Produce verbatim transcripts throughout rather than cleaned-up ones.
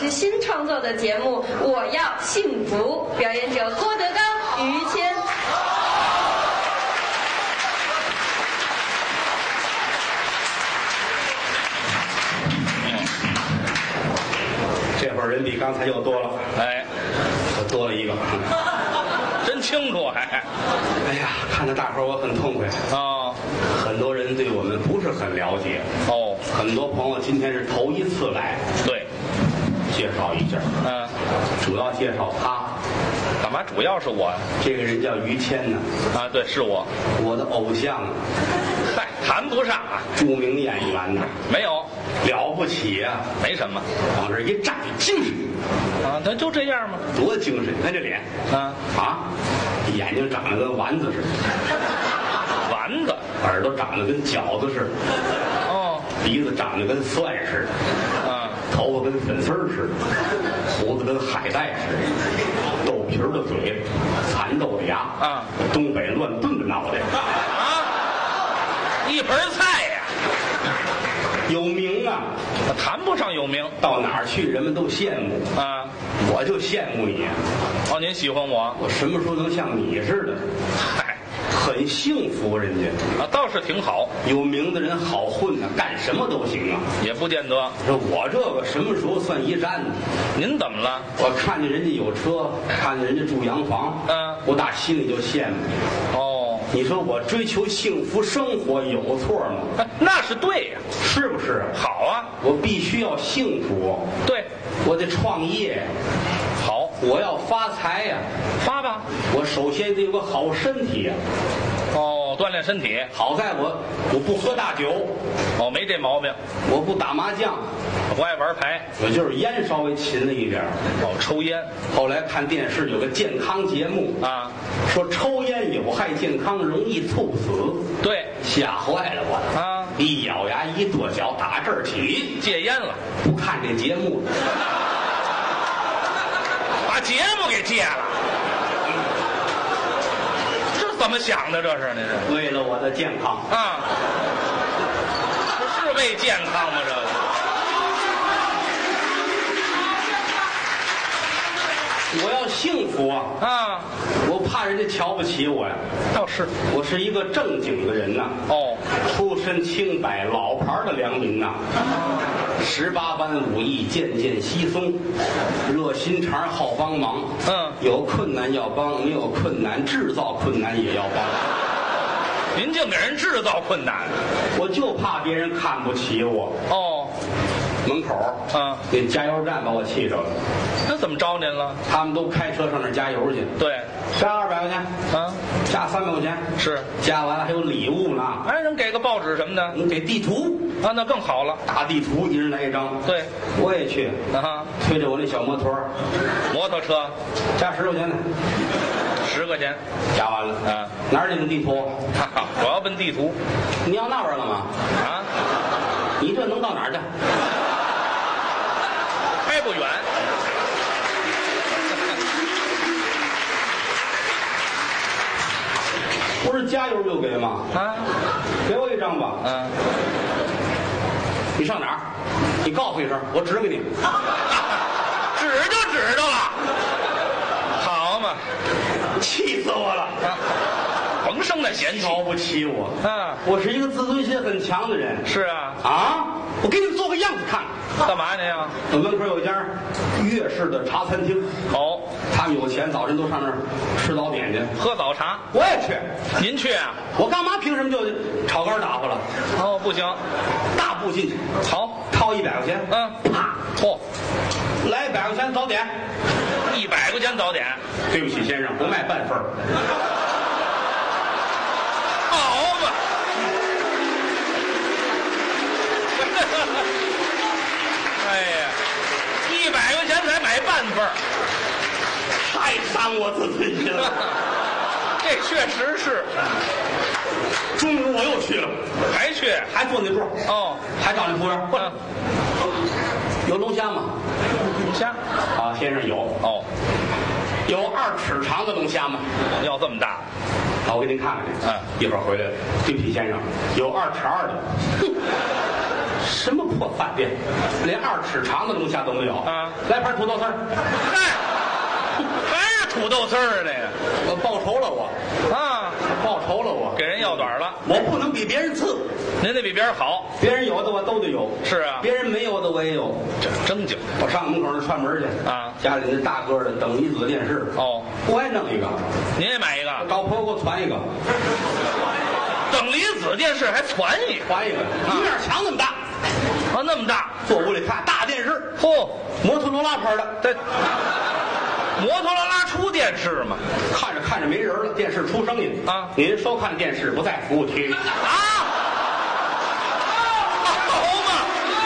师新创作的节目《我要幸福》，表演者郭德纲、于谦。 这会儿人比刚才又多了， 哎， 我多了一个， 真清楚还。 哎呀，看着大伙儿我很痛快。 哦， 很多人对我们不是很了解， 哦， 很多朋友今天是头一次来， 对， 介绍一下。 嗯， 主要介绍他， 干嘛？主要是我呀。 这个人叫于谦呢， 啊，对，是我。 我的偶像啊， 嗨，谈不上啊， 著名演员呢， 没有， 了不起啊， 没什么。 往这一站，精神啊，他就这样吗？ 多精神！看这脸， 啊啊，眼睛长得跟丸子似的， 丸子， 耳朵长得跟饺子似的， 哦， 鼻子长得跟蒜似的， 啊， 头发跟粉丝儿似的，胡子跟海带似的，豆皮儿的嘴，蚕豆的牙， 啊， 东北乱炖的脑袋， 啊，一盆菜呀， 有名啊！ 谈不上有名到哪儿去人们都羡慕， 啊。 我就羡慕你， 哦，您喜欢我？ 我什么时候能像你似的？ 嗨， 很幸福，人家啊，倒是挺好， 有名的人好混呐、干什么都行啊。 也不见得。 说我这个什么时候算一站呢？ 您怎么了？ 我看见人家有车，看见人家住洋房， 嗯， 我打心里就羡慕。 哦， 你说我追求幸福生活有错吗？ 哎，那是对呀、 是不是？ 好啊， 我必须要幸福， 对， 我得创业， 好， 我要发财呀、 发吧。 我首先得有个好身体呀、 哦，锻炼身体。 好在我我不喝大酒， 哦，没这毛病， 我不打麻将， 不爱玩牌。 我就是烟稍微勤了一点儿。 哦，抽烟后来看电视有个健康节目， 啊， 说抽烟有害健康，容易猝死， 对吓坏了我了。 啊， 一咬牙一跺脚，打这儿起戒烟了， 不看这节目了。 把节目给戒了。这怎么想的？这是那是为了我的健康， 啊？这是为健康吗？这个我要幸福啊！ 啊， 我怕人家瞧不起我呀。 倒是我是一个正经的人呐、 哦， 出身清白，老牌的良民呐、十八般武艺渐渐稀松，热心肠好帮忙。 嗯， 有困难要帮，没有困难制造困难也要帮。 您净给人制造困难。 我就怕别人看不起我。 哦， 门口啊， 那加油站把我气着了， 那怎么着您了？ 他们都开车上那儿加油去， 对， 加二百块钱， 啊， 加三百块钱， 是， 加完了还有礼物呢。 哎，人给个报纸什么的你给地图， 啊，那更好了。 大地图一人来一张。 对， 我也去， 啊， 推着我那小摩托， 摩托车加十块钱呢， 十块钱， 加完了。 啊， 哪儿你们地图？ 哈哈，我要奔地图你要那玩意儿干嘛？ 啊， 你这能到哪儿去？ 开不远。 不是加油就给吗？ 啊， 给我一张吧。 嗯， 你上哪儿？你告诉一声，我指给你。 指就指着了，好嘛， 气死我了！ 啊，甭生那嫌弃瞧不起我。 啊， 我是一个自尊心很强的人。 是啊， 啊，我给你们做个样子看。 干嘛呢呀？ 我门口有一家粤式的茶餐厅， 哦， 他们有钱，早晨都上那儿吃早点去。 喝早茶， 我也去， 您去啊？ 我干嘛凭什么就炒肝打发了？ 哦，不行， 大步进去， 好， 掏一百块钱， 嗯， 啪， 嚯， 来一百块钱早点。 一百块钱早点， 对不起，先生，不卖半份儿。 好嘛。哎呀，一百块钱才买半份儿， 太伤我自尊心了。 这确实是。 中午我又去了， 还去？ 还坐那桌， 哦， 还找那服务员，过来， 嗯， 有龙虾吗？ 龙虾。 啊，先生有。 哦， 有二尺长的龙虾吗？ 要这么大？ 好，我给您看看去。 嗯， 一会儿回来了。对不起，先生，有二尺二的。 什么破饭店，连二尺长的龙虾都没有啊！ 来盘土豆丝儿， 嗨，还是土豆丝儿这个我报仇了我， 啊， 报仇了我， 给人要短了， 我不能比别人次， 您得比别人好。 别人有的我都得有， 是啊， 别人没有的我也有。 这正经我上门口那串门去啊， 家里那大个的等离子电视哦， 我还弄一个， 您也买一个， 找婆给我传一个， 等离子电视还传一个， 传一个，一面墙那么大， 啊，那么大， 坐屋里看大电视， 嚯， 摩托罗拉牌的， 这摩托罗拉出电视吗？ 看着看着没人了，电视出声音啊， 您收看电视不在服务区啊，好嘛，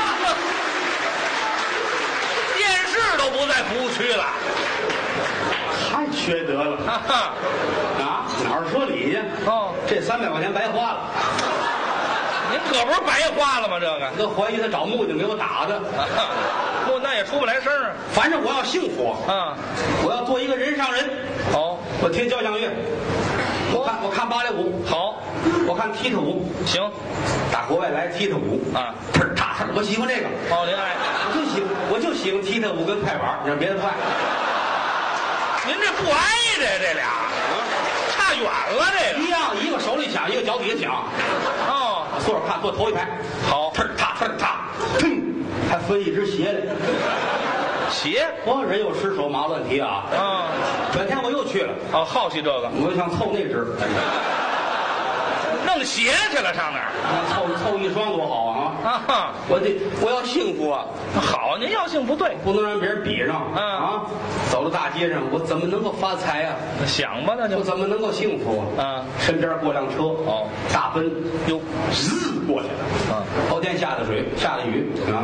电视都不在服务区了， 太缺德了哈哈， 啊！哪儿说理去？ 哦， 这三百块钱白花了， 您可不是白花了吗？这个， 都怀疑他找木匠给我打的。 不，那也出不来声啊。 反正我要幸福， 啊， 我要做一个人上人。 好， 我听交响乐，我看我看芭蕾舞， 好， 我看踢踏舞， 行， 打国外来踢踏舞啊， 踏踏踏，我喜欢这个， 哦，您爱， 我就喜我就喜欢踢踏舞跟快板，你让别的不爱。 您这不挨着这俩，差远了这个。 一样，一个手里响，一个脚底下响。 哦， 坐着看，坐头一排。 好， 踏踏踏踏，腾，还分一只鞋来。 鞋， 我人有失手，马乱蹄啊！ 啊， 转天我又去了， 哦，好奇这个， 我想凑那只， 弄鞋去了，上哪儿？ 凑凑一双多好啊！ 啊哈， 我得我要幸福啊！ 好，您要幸福对， 不能让别人比上。 嗯啊，走到大街上，我怎么能够发财啊？ 想吧，那就我怎么能够幸福嗯， 啊？身边过辆车， 哦， 大奔， 哟， 滋过去了。 嗯， 头天下的水，下的雨啊。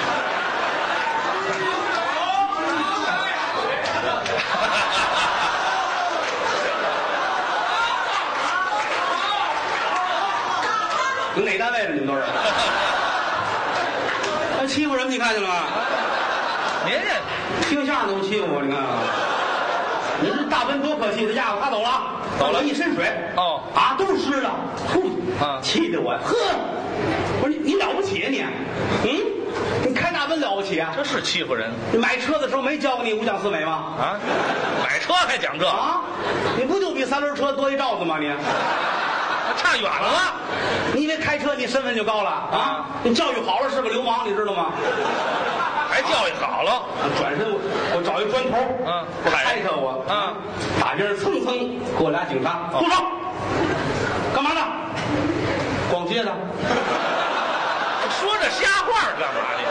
你哪单位的？你们都是？还欺负人？你看见了吗？ 您这听相声都欺负我，你看啊！你这大奔多可气，他压我，他走了， 走了一身水， 哦啊，都湿了，呼， 啊气得我，呵，我说你你了不起啊你，嗯，你开大奔了不起啊？ 这是欺负人你买车的时候没教过你五讲四美吗？ 啊！买车还讲这， 啊，你不就比三轮车多一罩子吗你？ 差远了。 你以为开车你身份就高了啊？你教育好了是个流氓，你知道吗？ 还教育好了， 转身我我找一砖头， 嗯我开他我， 嗯， 打边儿蹭蹭过俩警察， 哦住手！干嘛呢？逛街的。 说这瞎话干嘛呢？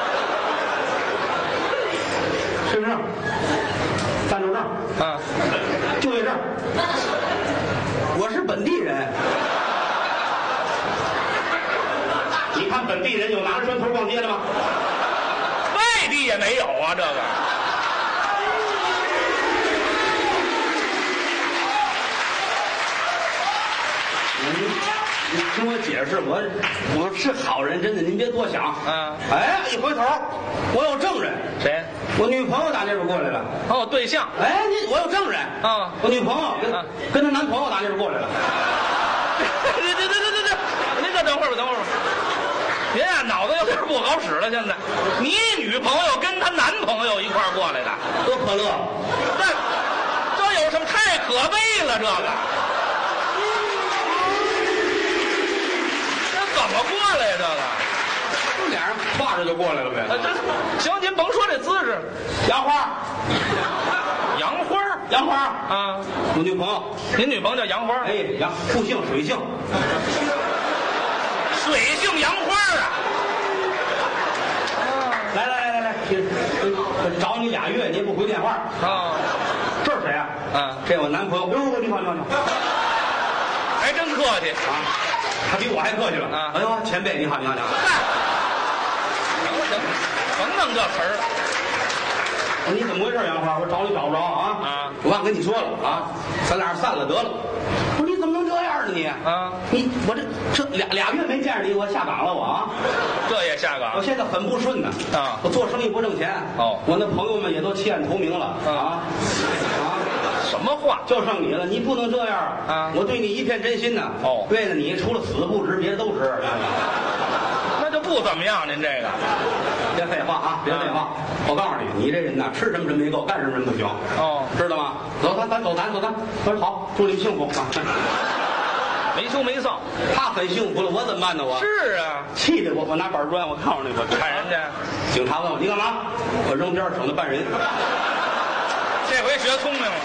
身份证、暂住证、 啊， 就业证，我是本地人。你看本地人有拿着砖头逛街的吗？ 外地也没有啊，这个。 你你听我解释，我我是好人，真的，您别多想。 嗯哎，一回头，我有证人， 谁？ 我女朋友打那边过来了。 哦，对象。 哎，你我有证人啊我女朋友跟、 啊跟她男朋友打那边过来了。 对对对对对对，您可等会儿吧，等会儿吧。您啊，脑子有点不好使了。现在，你女朋友跟她男朋友一块儿过来的， 多可乐！ 这这有什么？太可悲了，这个。这怎么过来呀？这个？ 这俩人挎着就过来了呗。 啊，这行，您甭说这姿势， 杨花， 杨花儿杨花啊， 我女朋友， 您女朋友叫杨花儿， 哎，杨复姓水姓， 水性杨花儿啊。 来来来来来，这这找你俩月你也不回电话。 啊， 这是谁啊？ 啊这我男朋友。哟，你好你好你好。 还真客气。 啊，他比我还客气了。 啊哎呦，前辈你好你好你好。 嗨，行了行了，甭弄这词儿了。 我说你怎么回事，杨花？我找你找不着啊！ 啊我忘跟你说了啊，咱俩散了得了。我说你怎么能这样呢你？ 啊你我这这俩俩月没见着你，我下岗了我啊！ 这也下岗我现在很不顺呢啊我做生意不挣钱哦我那朋友们也都弃暗投明了啊啊！ 什么话？ 就剩你了，你不能这样啊我对你一片真心呐。 哦为了你，除了死不值，别的都值。 那就不不怎么样，您这个别废话啊，别废话。我告诉你，你这人呐，吃什么真没够，干什么真不行。 哦， 知道吗？走，咱咱走，咱走，咱说好，祝你们幸福。 没羞没臊。 他很幸福了，我怎么办呢？我是啊， 气得我，我拿板砖，我告诉你，我看人家警察问我你干嘛？我扔边儿省得办人。 这回学聪明了，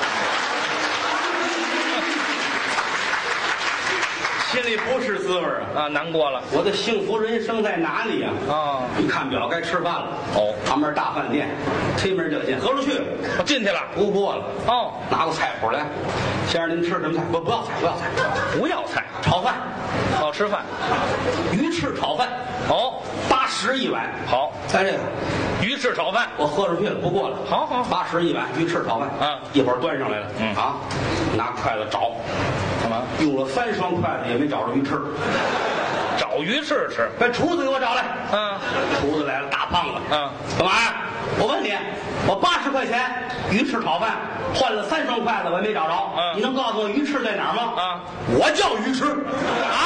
心里不是滋味儿啊！ 啊，难过了。 我的幸福人生在哪里呀？ 哦， 一看表，该吃饭了。 哦， 旁边大饭店，推门就进，合着去， 我进去了。 不过了。 哦， 拿过菜谱来，先生您吃什么菜？不不要菜，不要菜， 不要菜， 炒饭， 哦，吃饭。 鱼翅炒饭， 哦， 八十一碗。 好， 在这个鱼翅炒饭。 我喝出去了，不过了。 好好八十一碗鱼翅炒饭。 嗯， 一会儿端上来了。 嗯啊，拿筷子找， 干嘛？ 用了三双筷子也没找着鱼翅。 找鱼翅吃。 把厨子给我找来。 嗯， 厨子来了，大胖子。 嗯， 干嘛呀？我问你，我八十块钱鱼翅炒饭换了三双筷子，我也没找着。 嗯， 你能告诉我鱼翅在哪儿吗？ 啊， 我叫鱼翅。 啊，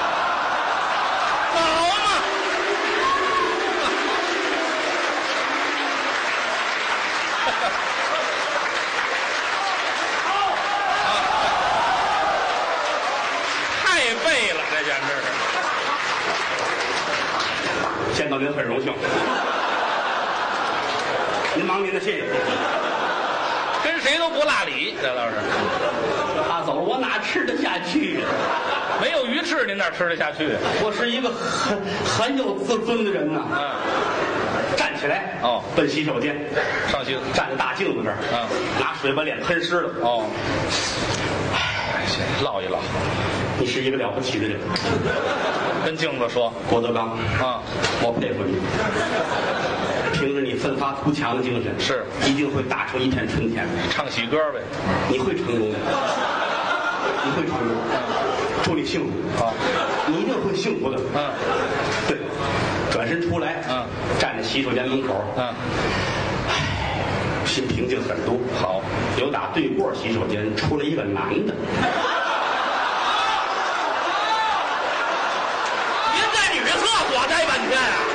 好嘛。太背了，这简直是。 见到您很荣幸。您忙您的，谢谢。 跟谁都不落礼，这倒是。 他走了，我哪吃得下去呀？ 没有鱼翅，您哪吃得下去？ 我是一个很很有自尊的人呐。 嗯， 站起来， 哦， 奔洗手间， 上去。 站在大镜子这儿， 嗯， 拿水把脸喷湿了。 哦，哎，先唠一唠。 你是一个了不起的人， 跟镜子说。 郭德纲啊， 我佩服你。凭着你奋发图强的精神， 是一定会打出一片春天。 唱喜歌呗。 你会成功的，你会成功。祝你幸福。 好， 你一定会幸福的。 嗯， 对。转身出来， 嗯， 站在洗手间门口， 嗯， 唉，心平静很多。 好， 有打对过洗手间出来一个男的。 您在女厕所待半天啊？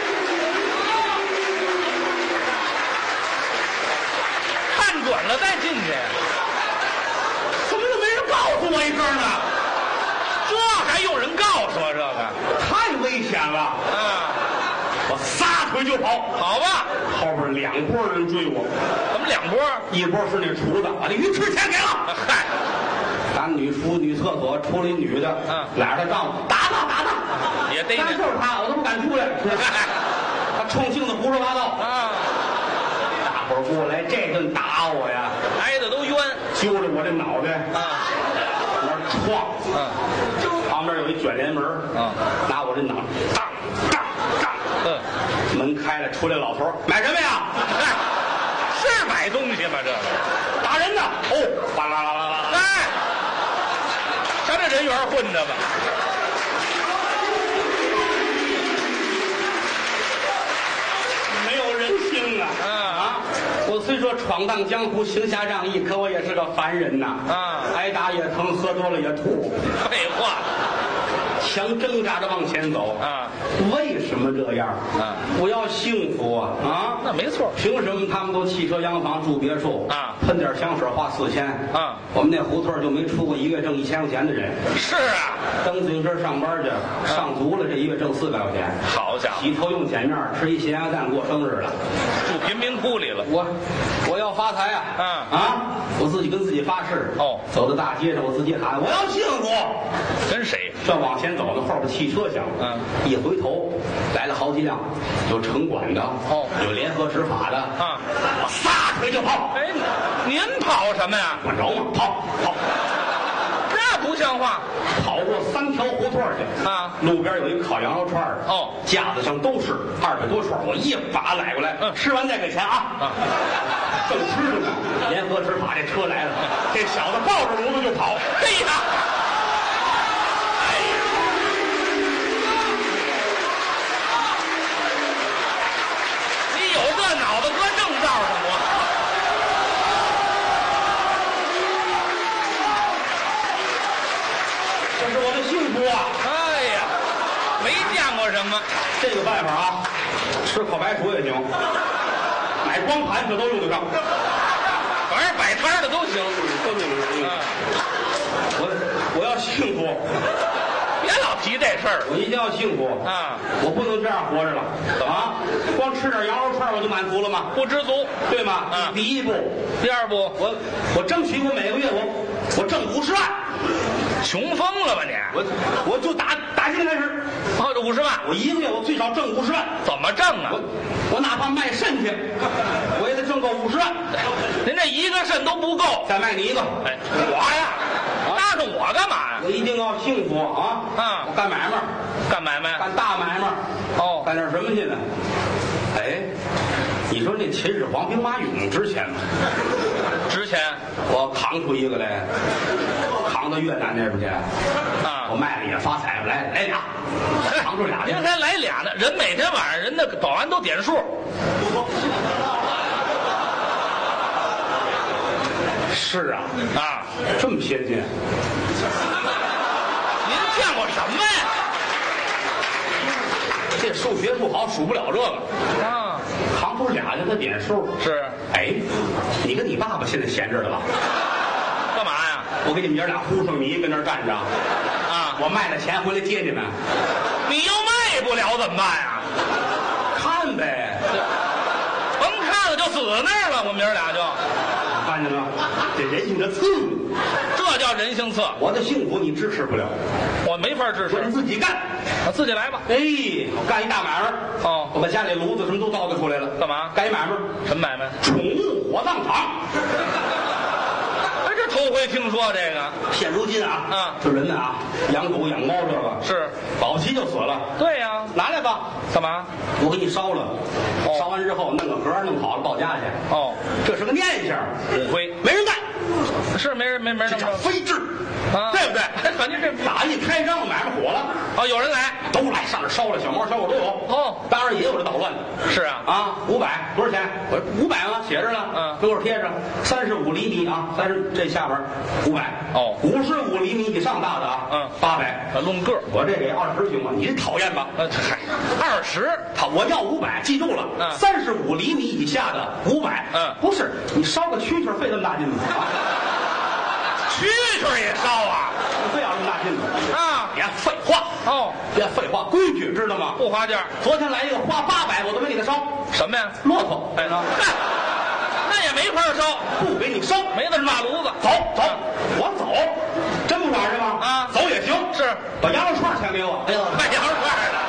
看准了再进去。 怎么就没人告诉我一声呢？ 这还用人告诉啊？这个太危险了！ 啊， 我撒腿就跑。 好吧。 后边两拨人追我， 怎么两波？ 一波是那厨子，把那鱼翅钱给了。 嗨， 咱女厨女厕所出来一女的， 嗯， 俩着她丈夫打他打他， 也逮你。 但就是他，我都不敢出来。他冲镜子胡说八道。 啊， 大伙儿过来这顿打我呀， 挨的都冤。 揪着我这脑袋， 啊， 往那儿撞。 嗯， 旁边有一卷帘门， 嗯， 拿我这脑袋，当当当， 嗯， 门开了，出来老头儿买什么呀？ 哎，是买东西吗？这个打人呢！哦，哗啦啦啦啦！ 哎，上这人缘混着吧。 没有人性啊！ 啊啊！我虽说闯荡江湖，行侠仗义，可我也是个凡人呐！ 啊， 挨打也疼，喝多了也吐， 废话。 想挣扎着往前走啊！ 为什么这样？ 啊！ 我要幸福啊！啊！ 那没错。 凭什么他们都汽车洋房住别墅啊？ 喷点香水花四千啊？ 我们那胡同就没出过一月挣一千块钱的人。 是啊， 蹬自行车上班去，上足了这一月挣四百块钱。 好家伙， 洗头用碱面，吃一咸鸭蛋过生日了。 住贫民窟里了。 我我要发财啊！ 嗯啊！我自己跟自己发誓。 哦， 走到大街上，我自己喊我要幸福。 跟谁？ 正往前走呢，后边汽车响。 嗯， 一回头来了好几辆，有城管的， 哦， 有联合执法的。 啊， 我撒腿就跑。 哎，您跑什么呀？ 管着吗？跑跑。 这不像话。 跑过三条胡同去啊， 路边有一个烤羊肉串的， 哦， 架子上都是二百多串，我一把揽过来， 嗯， 吃完再给钱啊。 啊， 正吃着呢，联合执法这车来了，这小子抱着炉子就跑。 嘿呀！你有这脑子搁正道上不？ 这是我的幸福啊！ 哎呀，没见过什么？ 这个办法啊，吃烤白薯也行，买光盘这都用得上， 反正摆摊的都行， 都用得上。 啊， 我我要幸福， 别老提这事儿我一定要幸福啊！ 我不能这样活着了啊！光吃点羊肉串我就满足了吗？ 不知足， 对吗？ 啊第一步， 第二步， 我我争取我每个月我我挣五十万， 穷疯了吧你？ 我我就打打今天开始， 哦，这五十万我一个月我最少挣五十万， 怎么挣啊？ 我我哪怕卖肾去，我也得挣够五十万。 您这一个肾都不够。 再卖你一个， 哎，我呀，搭上我干嘛呀？ 我一定要幸福啊！ 啊我干买卖， 干买卖。 干大买卖， 哦， 干点什么去呢？哎，你说那秦始皇兵马俑值钱吗？ 值钱我扛出一个来，扛到越南那边去， 啊我！卖了也发财，来来俩，扛出俩去您。还来俩呢？人每天晚上人那个保安都点数。 是啊， 啊， 这么先进， 您见过什么呀？ 这数学不好，数不了这个， 啊， 扛出俩去他点数。 是哎，你跟你爸爸现在闲着的吧？ 干嘛呀？ 我给你们爷俩呼上泥跟那儿站着， 啊， 我卖了钱回来接你们， 你要卖不了怎么办呀？ 看呗。 甭看了就死那儿了，我们爷儿俩就， 看见了吗？这人性的刺， 这叫人性侧， 我的幸福你支持不了， 我没法支持我，得自己干。 我自己来吧。 哎，我干一大买卖， 哦我把家里炉子什么都倒腾出来了。 干嘛干一买卖， 什么买卖？ 宠物火葬场。 哎，这头回听说这个。 现如今啊， 啊这人呢啊，养狗养猫这个是， 保齐就死了， 对呀、 拿来吧， 干嘛？ 我给你烧了。 哦烧完之后弄个盒儿弄好了抱家去。 哦， 这是个念想， 骨灰没人干， 是没人没没人这叫这么着非制， 啊？ 对不对？ 反正这打一开张买卖火了， 哦，有人来都来上这烧了，小猫小狗都有。 哦， 当然也有这捣乱的。 是啊， 啊，五百多少钱？我说五百吗？写着呢。 嗯给我贴上，三十五厘米啊，三十这下边五百。 哦五十五厘米以上大的啊， 嗯八百。 啊，论个儿， 我这给二十行吗？你这讨厌吧？ 呃，嗨，二十， 他我要五百，记住了， 嗯三十五厘米以下的五百。 嗯不是你烧个蛐蛐费这么大劲吗？啊， 蛐蛐也烧啊？ 你非要这么大劲吗？ 啊， 别废话， 哦， 别废话，规矩知道吗？ 不花价， 昨天来一个花八百，我都没给他烧， 什么呀？ 骆驼， 哎，那那也没法烧， 不给你烧， 没得马炉子。 走走，我走，真不玩去吗？ 啊走也行， 是把羊肉串钱给我。哎呦， 卖羊肉串的。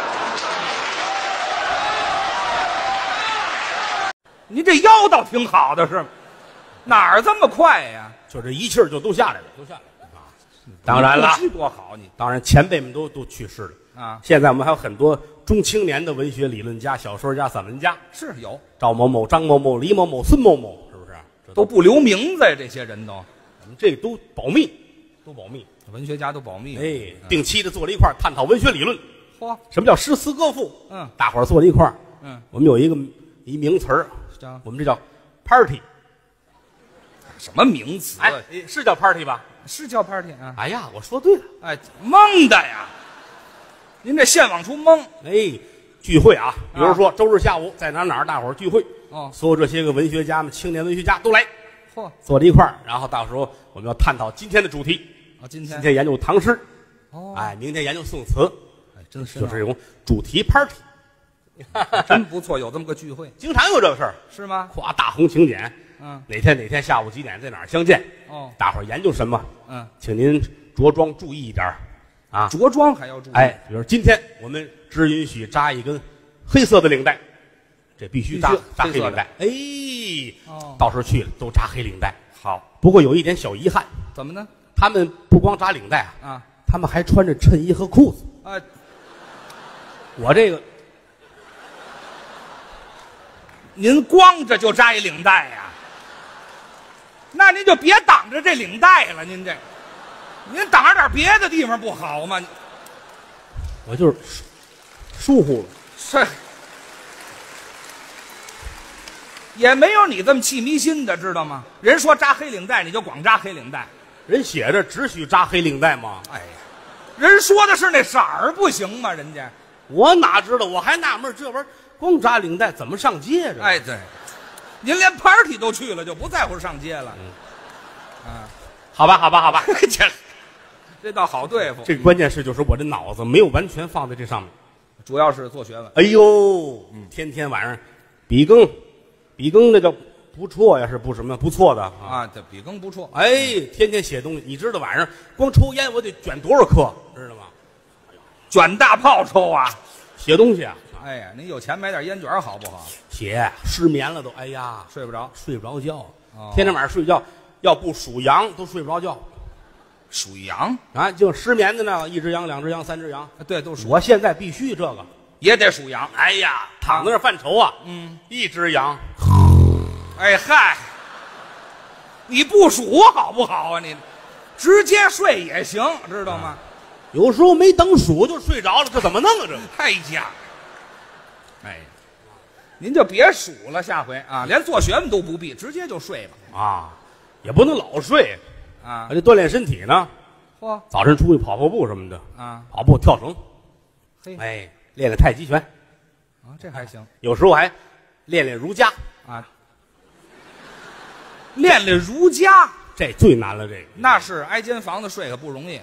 您这腰倒挺好的是吗？哪儿这么快呀？ 就这一气儿就都下来了，都下来了啊！当然了呼，吸多好你当然前辈们都都去世了啊！ 现在我们还有很多中青年的文学理论家、小说家、散文家， 是有赵某某、张某某、李某某、孙某某，是不是？这都不留名字呀，这些人都我们这都保密，都保密。 文学家都保密。 哎，定期的坐在一块儿探讨文学理论。 嚯， 什么叫诗词歌赋？ 嗯大伙儿坐在一块儿， 嗯， 我们有一个一名词儿， 叫我们这叫 party。 什么名词？ 哎，是叫 party 吧？ 是叫 party 啊？ 哎呀，我说对了。 哎，蒙的呀！您这现往出蒙哎，聚会啊，比如说周日下午在哪儿哪儿大伙儿聚会， 哦。 所有这些个文学家们、青年文学家都来嚯， 坐在一块儿，然后到时候我们要探讨今天的主题。 啊，今天今天研究唐诗， 哦， 哎，明天研究宋词， 哎，真是就是这种主题 party， 真不错，有这么个聚会经常有这个事儿。 是吗？ 夸大红请柬， 嗯， 哪天哪天下午几点在哪儿相见？ 哦， 大伙儿研究什么？ 嗯， 请您着装注意一点儿啊！ 着装还要注意。 哎，比如今天我们只允许扎一根黑色的领带，这必须扎必须扎黑黑色的领带。哎， 哦， 到时候去了都扎黑领带。 好， 不过有一点小遗憾， 怎么呢？ 他们不光扎领带啊， 啊， 他们还穿着衬衣和裤子。 啊， 我这个您光着就扎一领带呀？那您就别挡着这领带了，您这，您挡着点别的地方不好吗？ 我就是疏疏忽了。 是，也没有你这么气迷心的，知道吗？人说扎黑领带，你就光扎黑领带。 人写着只许扎黑领带吗？ 哎呀， 人说的是那色儿不行吗？人家， 我哪知道？我还纳闷，这玩意儿光扎领带怎么上街这？ 哎，对，您连 party 都去了，就不在乎上街了。 嗯、啊，好吧，好吧，好吧， 这这倒好对付。 这个关键是就是我这脑子没有完全放在这上面， 主要是做学问。 哎呦，嗯，天天晚上笔耕，笔耕那叫不错呀，是不什么不错的啊。 啊，这笔耕不错。 哎，天天写东西，你知道晚上光抽烟我得卷多少颗，知道吗？ 卷大炮抽啊！ 写东西啊， 哎呀，您有钱买点烟卷好不好？ 写失眠了都，哎呀， 睡不着， 睡不着觉， 哦、 天天晚上睡觉要不数羊都睡不着觉。 属羊啊，就失眠的呢，一只羊、两只羊、三只羊， 对，都属。 我现在必须这个， 也得属羊。 哎呀，躺在那儿犯愁啊， 嗯， 一只羊， 哎嗨，你不数好不好啊？你直接睡也行，知道吗？ 有时候没等数就睡着了，这怎么弄啊？这哎呀，哎呀，您就别数了，下回啊，连做学问都不必，直接就睡吧。 啊，也不能老睡啊， 还得锻炼身体呢。 嚯， 早晨出去跑跑步什么的啊， 跑步、跳绳， 嘿， 哎，练练太极拳啊，这还行。 有时候还练练儒家啊，练练儒家， 这最难了。这个那是挨间房子睡可不容易。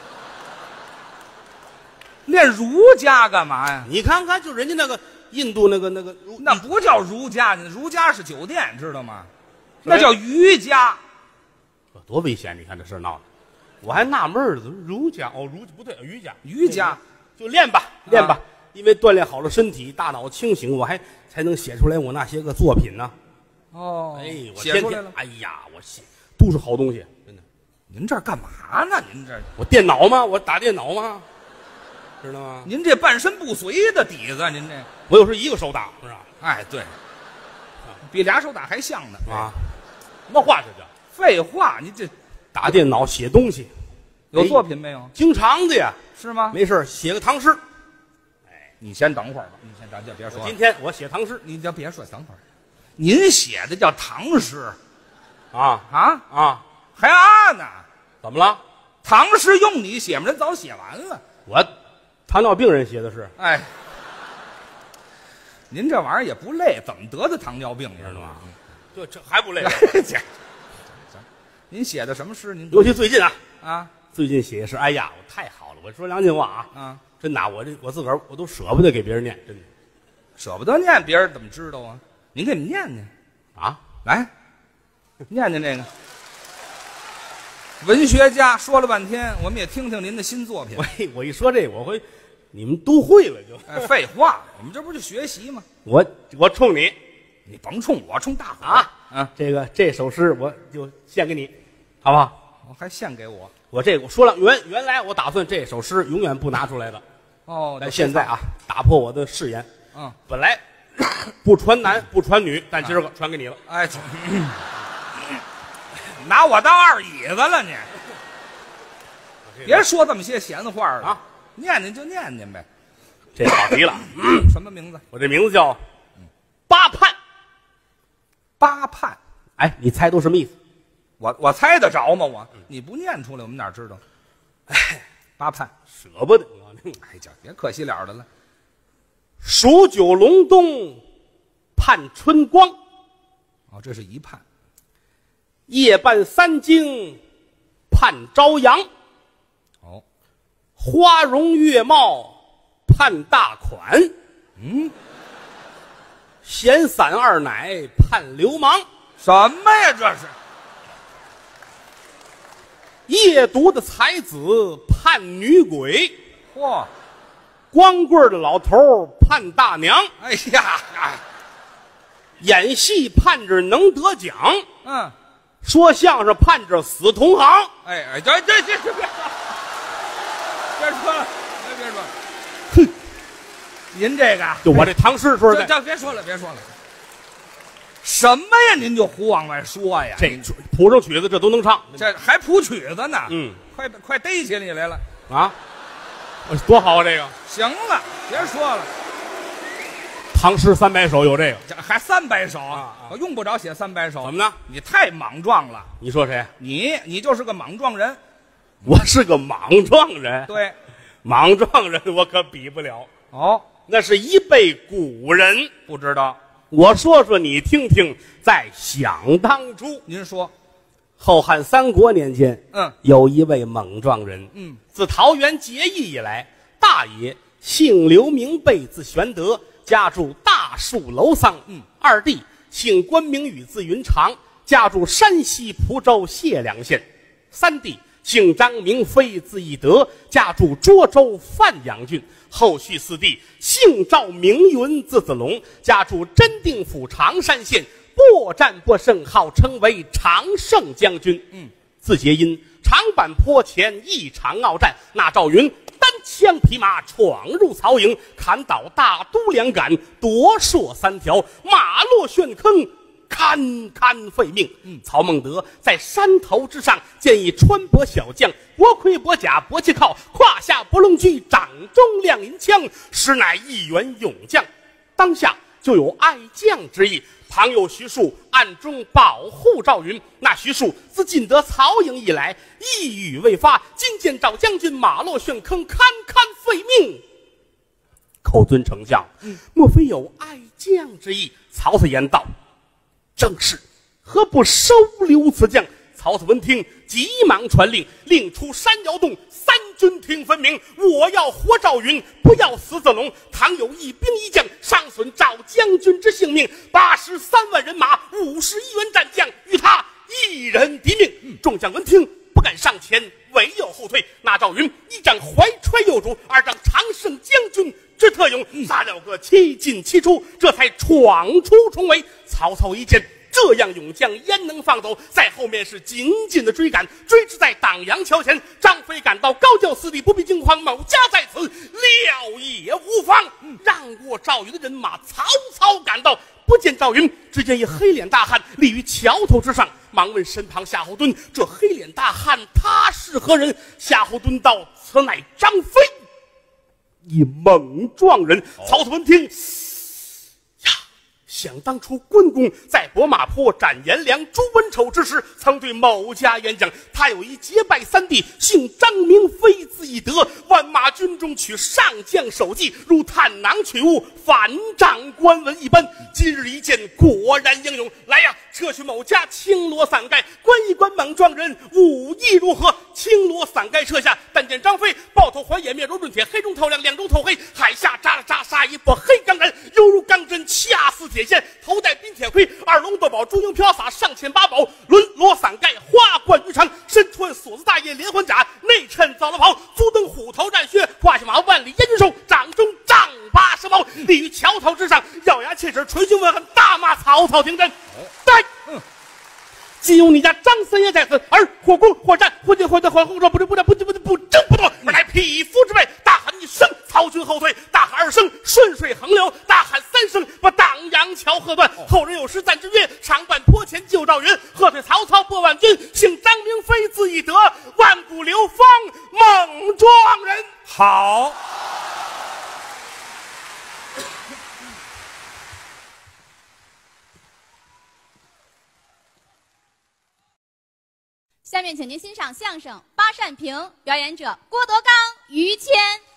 练儒家干嘛呀？ 你看看，就人家那个印度那个那个， 那不叫儒家，儒家是酒店，知道吗？那叫瑜伽， 多危险！你看这事闹的，我还纳闷了，儒家哦，儒不对，瑜伽， 瑜伽就练吧，练吧，因为锻炼好了身体，大脑清醒，我还才能写出来我那些个作品呢。 哦， 哎，我写出来了。 哎呀，我写都是好东西，真的。 您这儿干嘛呢？您这我电脑吗？我打电脑吗？知道吗？ 您这半身不遂的底子，您这我有时一个手打，是吧？ 哎，对，比俩手打还像呢啊！什么话这叫？ 废话，你这打电脑写东西， 有作品没有？ 哎、经常的呀， 是吗？ 没事写个唐诗。 哎，你先等会儿吧，你先等，就别说了。 今天我写唐诗， 你就别说，等会儿。您写的叫唐诗， 啊啊啊， 还啊呢？ 怎么了？ 唐诗用你写吗？人早写完了。 我糖尿病人写的是。 哎，您这玩意儿也不累，怎么得的糖尿病？你知道吗？ 对，这还不累。 行，您写的什么诗？您尤其最近啊啊， 最近写的诗，哎呀，我太好了！我说良心话啊， 啊， 真的，我这我自个儿我都舍不得给别人念，真的， 舍不得念，别人怎么知道啊？您给你们念念啊， 来，念念这个。文学家说了半天，我们也听听您的新作品。 我我一说这个，我会，你们都会了就。 哎，废话，我们这不是学习吗？ 我我冲你， 你甭冲我，冲大伙啊啊！ 这个这首诗我就献给你，好不好？ 我还献给我。 我这个我说了，原原来我打算这首诗永远不拿出来的， 哦， 但现在啊，打破我的誓言。 嗯， 本来不传男不传女，但今儿个传给你了。 哎，拿我当二椅子了你！别说这么些闲话了啊， 念念就念念呗。 这好极了， 什么名字？ 我这名字叫八盼。 八盼， 哎，你猜都什么意思？ 我我猜得着吗？我你不念出来，我们哪知道？哎，八盼， 舍不得。 哎呀，别可惜了的了。 数九隆冬，盼春光。 哦，这是一盼。 夜半三更，盼朝阳。 哦， 花容月貌，盼大款。 嗯， 闲散二奶，盼流氓。 什么呀？这是夜读的才子，盼女鬼。 嚯！ 光棍的老头盼大娘。 哎呀，哎， 演戏盼着能得奖。 嗯， 说相声盼着死同行。 哎哎，这这这这别别说了，别别说了。 哼， 您这个就我这唐诗说的， 这别说了，别说了。什么呀？您就胡往外说呀？ 这谱上曲子这都能唱， 这还谱曲子呢？ 嗯， 快快逮起你来了啊！多好啊！这个行了，别说了。 唐诗三百首有这个， 这还三百首啊啊我用不着写三百首。 怎么呢？ 你太莽撞了！ 你说谁？ 你你就是个莽撞人。 我是个莽撞人。 对， 莽撞人我可比不了， 哦， 那是一辈古人。 不知道， 我说说你听听，在想当初， 您说， 后汉三国年间， 嗯， 有一位莽撞人， 嗯， 自桃园结义以来，大爷姓刘，名备，字玄德，家住大树楼桑， 嗯， 二弟姓关，名羽，字云长，家住山西蒲州解良县，三弟姓张，名飞，字翼德，家住涿州范阳郡。后续四弟姓赵，名云，字子龙，家住真定府常山县，搏战不胜，号称为常胜将军。 嗯， 字节因，长坂坡前一场鏖战，那赵云单枪匹马闯入曹营，砍倒大都两杆，夺槊三条，马落陷坑，堪堪废命。 嗯， 曹孟德在山头之上见一穿帛小将，薄盔薄甲薄旗靠，胯下薄龙驹，掌中亮银枪，实乃一员勇将。当下就有爱将之意，旁有徐庶暗中保护赵云。那徐庶自进得曹营以来，一语未发，今见赵将军马落陷坑，堪堪废命，口尊丞相， 嗯， 莫非有爱将之意？曹操言道：正是，何不收留此将？曹操闻听，急忙传令，令出山摇动，三军听分明。我要活赵云，不要死子龙。倘有一兵一将伤损赵将军之性命，八十三万人马，五十一员战将，与他一人敌命。嗯、众将闻听，不敢上前，唯有后退。那赵云一仗怀揣幼主，二仗常胜将军之特勇，杀了个七进七出，这才闯出重围。曹操一见这样勇将焉能放走，在后面是紧紧的追赶，追至在党阳桥前，张飞赶到，高叫四弟不必惊慌，某家在此，料也无妨。让过赵云的人马，曹操赶到，不见赵云，只见一黑脸大汉立于桥头之上，忙问身旁夏侯惇：这黑脸大汉他是何人？夏侯惇道：此乃张飞，一猛撞人。曹操闻听，想当初关公在博马坡斩颜良、诛文丑之时，曾对某家演讲，他有一结拜三弟，姓张，名飞，字翼德，万马军中取上将首级，如探囊取物，反掌官文一般。今日一见，果然英勇。来呀，撤去某家青罗伞盖，观一观莽撞人武艺如何？青罗伞盖撤下，但见张飞抱头环眼，面如润铁，黑中透亮，两中透黑，海下扎了扎杀一波黑钢人，犹如钢针，恰似铁线，头戴冰铁盔，二龙斗宝，珠缨飘洒，上嵌八宝，轮罗伞盖，花冠鱼肠，身穿锁子大叶连环甲，内衬皂罗袍，足蹬虎头战靴，胯下马万里烟云手，掌中丈八蛇矛，立于桥头之上，咬牙切齿，捶胸问恨，大骂曹操听真。来，嗯，今有你家张三爷在此，而或攻或战，或进或退，或后撤不争不战，不不不不争不动，而来匹夫之辈。大喊一声，曹军后退；大喊二声，顺水横流；大喊三声，把党阳桥喝断。后人有诗赞之曰：长坂坡前救赵云，喝退曹操破万军。姓张名飞，字翼德，万古流芳猛撞人。 好。 下面请您欣赏相声《八扇屏》，表演者郭德纲、于谦。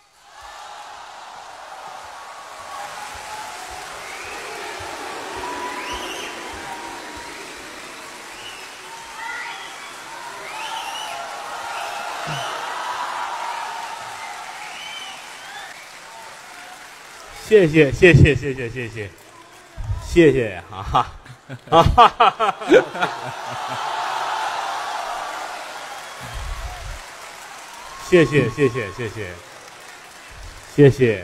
谢谢谢谢谢谢谢谢谢谢啊哈啊哈哈哈。谢谢谢谢谢谢谢谢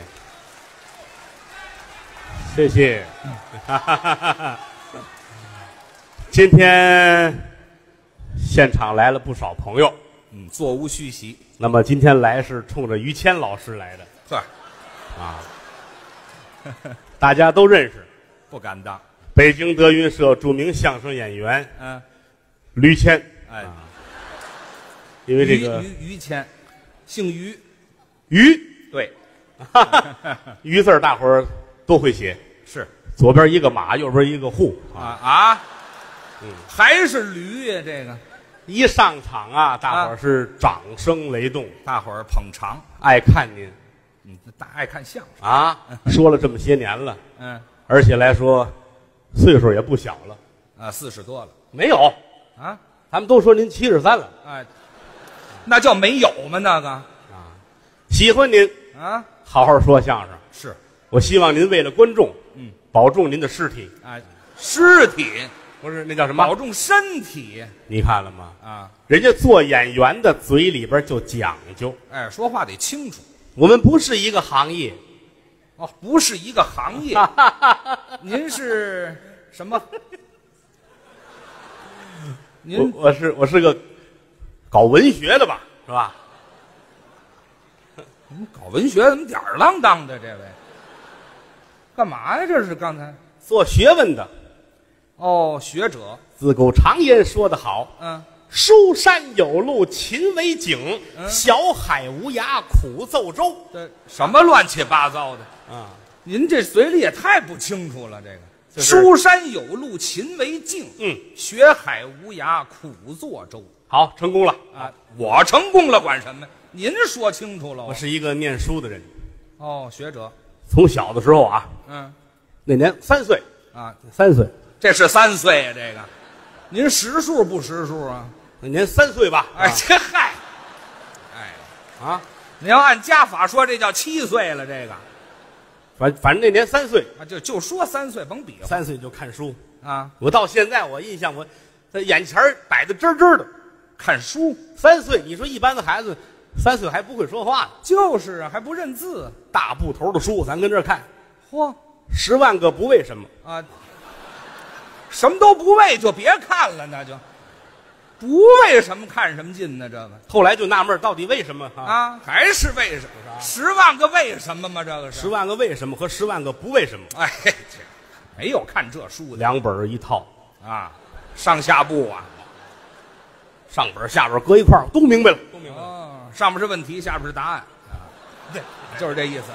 谢谢，哈哈哈哈！今天现场来了不少朋友， 嗯，座无虚席。 那么今天来是冲着于谦老师来的， 呵， 啊，大家都认识， 不敢当。 北京德云社著名相声演员， 嗯， 于谦， 哎， 啊、因为这个于于谦。姓于， 于对， 于字儿大伙儿都会写， 是左边一个马，右边一个户啊啊，嗯，还是驴呀、啊？这个一上场啊，大伙儿是掌声雷动， 大伙儿捧场， 爱看您嗯，大爱看相声。 啊。说了这么些年了， 嗯， 而且来说岁数也不小了。 啊，四十多了没有， 啊， 他们都说您七十三了。 哎，那叫没有吗？那个喜欢您， 啊， 好好说相声。 是， 我希望您为了观众， 嗯， 保重您的尸体， 哎，尸体不是那叫什么？ 保重身体你看了吗？ 啊， 人家做演员的嘴里边就讲究， 哎，说话得清楚。 我们不是一个行业。 哦，不是一个行业。您是什么？您我我是我是个搞文学的吧，是吧？ 你们搞文学怎么吊儿郎当的？这位干嘛呀？这是刚才做学问的， 哦，学者。 自古常言说得好， 嗯， 书山有路勤为径， 嗯小海无涯苦奏舟。 这什么乱七八糟的？ 啊， 您这嘴里也太不清楚了。这个就是书山有路勤为径， 嗯， 学海无涯苦作舟好，成功了。 啊！我成功了，管什么呀？您说清楚了。 我是一个念书的人， 哦，学者。 从小的时候啊， 嗯那年三岁， 啊， 三岁， 这是三岁呀、这个，您识数不识数啊？ 那年三岁吧。 哎， 啊这嗨，哎， 啊， 你要按家法说，这叫七岁了。这个反反正那年三岁， 啊，就就说三岁，甭比划三岁就看书。 啊， 我到现在我印象我在眼前儿摆的真真的。 看书三岁，你说一般的孩子三岁还不会说话呢， 就是啊，还不认字。 大部头的书咱跟这儿看， 嚯十万个不为什么。 啊，什么都不为就别看了，那就不为什么看什么劲呢？这个后来就纳闷儿到底为什么啊？ 啊，还是为什么？十万个为什么吗？这个是十万个为什么和十万个不为什么， 哎，这没有看这书的两本儿一套， 啊，上下部啊。 上本儿下边儿搁一块儿，都明白了，都明白了。 哦，上面是问题，下边是答案，对，就是这意思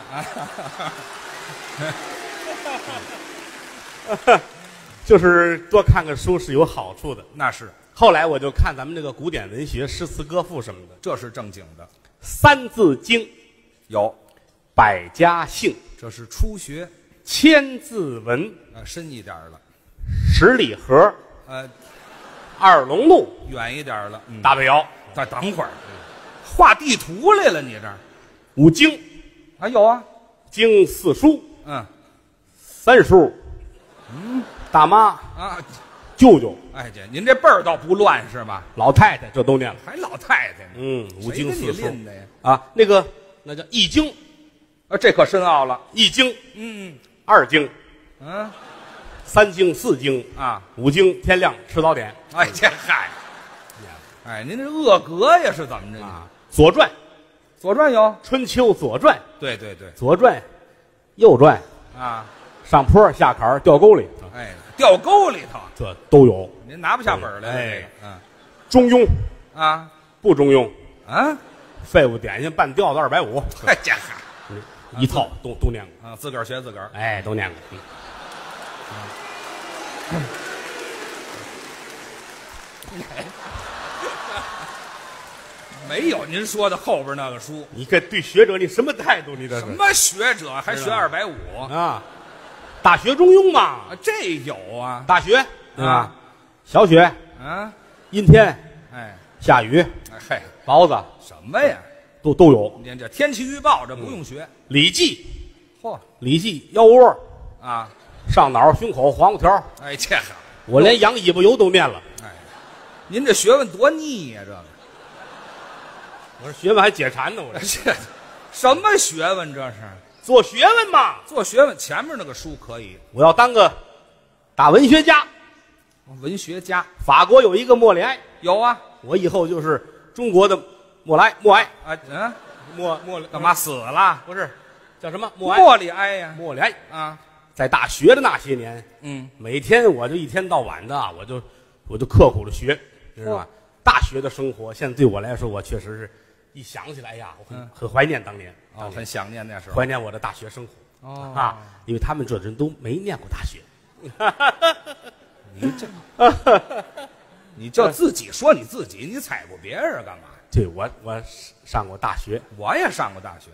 啊。 就是多看看书是有好处的。 那是， 后来我就看咱们这个古典文学、诗词歌赋什么的， 这是正经的。 《三字经》 有， 百家姓、 这是初学， 千字文、 呃，深一点了， 十里河、 呃， 二龙路、 远一点了。嗯， 大北窑、 再等会儿，画地图来了，你这儿五经、 啊有啊， 经四书、 嗯三叔、嗯，大妈、 啊， 舅舅、 哎姐，您这辈儿倒不乱是吧？ 老太太，这都念了。 还老太太呢， 嗯，五经四书谁跟你练的呀？ 啊，那个那叫易经， 啊，这可深奥了。 易经、 嗯二经、 嗯三经、四经、 啊， 五经，天亮吃早点哎这嗨，哎您这恶格呀是怎么着？ 啊。左传、 左传有， 春秋左传、 对对对， 左传、右传， 啊， 上坡下坎儿掉沟里， 哎，掉沟里头， 这都有。 您拿不下本儿来了。 哎这个嗯中庸啊不中庸， 啊， 废物点心半吊子二百五， 哎这嗨一套都都念过， 啊，自个儿学自个儿。 哎，都念过。嗯没有您说的后边那个书， 你这对学者你什么态度？你这是什么学者还学二百五啊？大学中庸嘛， 啊？这有啊大学对吧啊？ 小雪啊， 阴天哎下雨哎嘿， 雹子什么呀？ 都都有。 您这天气预报这不用学。 礼记嚯礼记腰窝啊， 上脑胸口黄瓜条， 哎这好， 我连羊尾巴油都念了。 哎，您这学问多腻呀，这个我说学问还解馋呢，我这这什么学问这是？ 做学问嘛。 做学问前面那个书可以， 我要当个大文学家。 文学家法国有一个莫里埃， 有啊我以后就是中国的莫莱莫埃啊嗯， 莫莫干嘛死了？ 不是叫什么莫埃莫里埃呀莫里埃。 啊， 在大学的那些年， 嗯， 每天我就一天到晚的，我就我就刻苦的学，知道吧？大学的生活，现在对我来说，我确实是一想起来，哎呀，我很、 嗯很怀念当年，当哦， 年很想念那时候怀念我的大学生活、 哦啊，因为他们这人都没念过大学。 你这， 你就自己说你自己，你踩过别人干嘛？ 对，我我上过大学， 我也上过大学，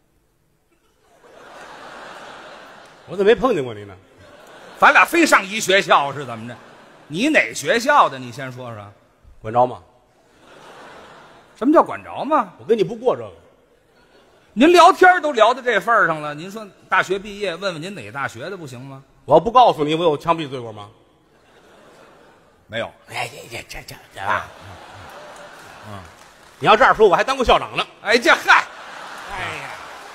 我怎么没碰见过你呢？ 咱俩非上一学校是怎么着？你哪学校的？你先说说。 管着吗？ 什么叫管着吗？ 我跟你不过这个。 您聊天都聊到这份儿上了，您说大学毕业，问问您哪大学的不行吗？ 我不告诉你我有枪毙罪过吗？ 没有。 哎，这这这这这啊！嗯，你要这样说，我还当过校长呢。 哎，这嗨，哎呀，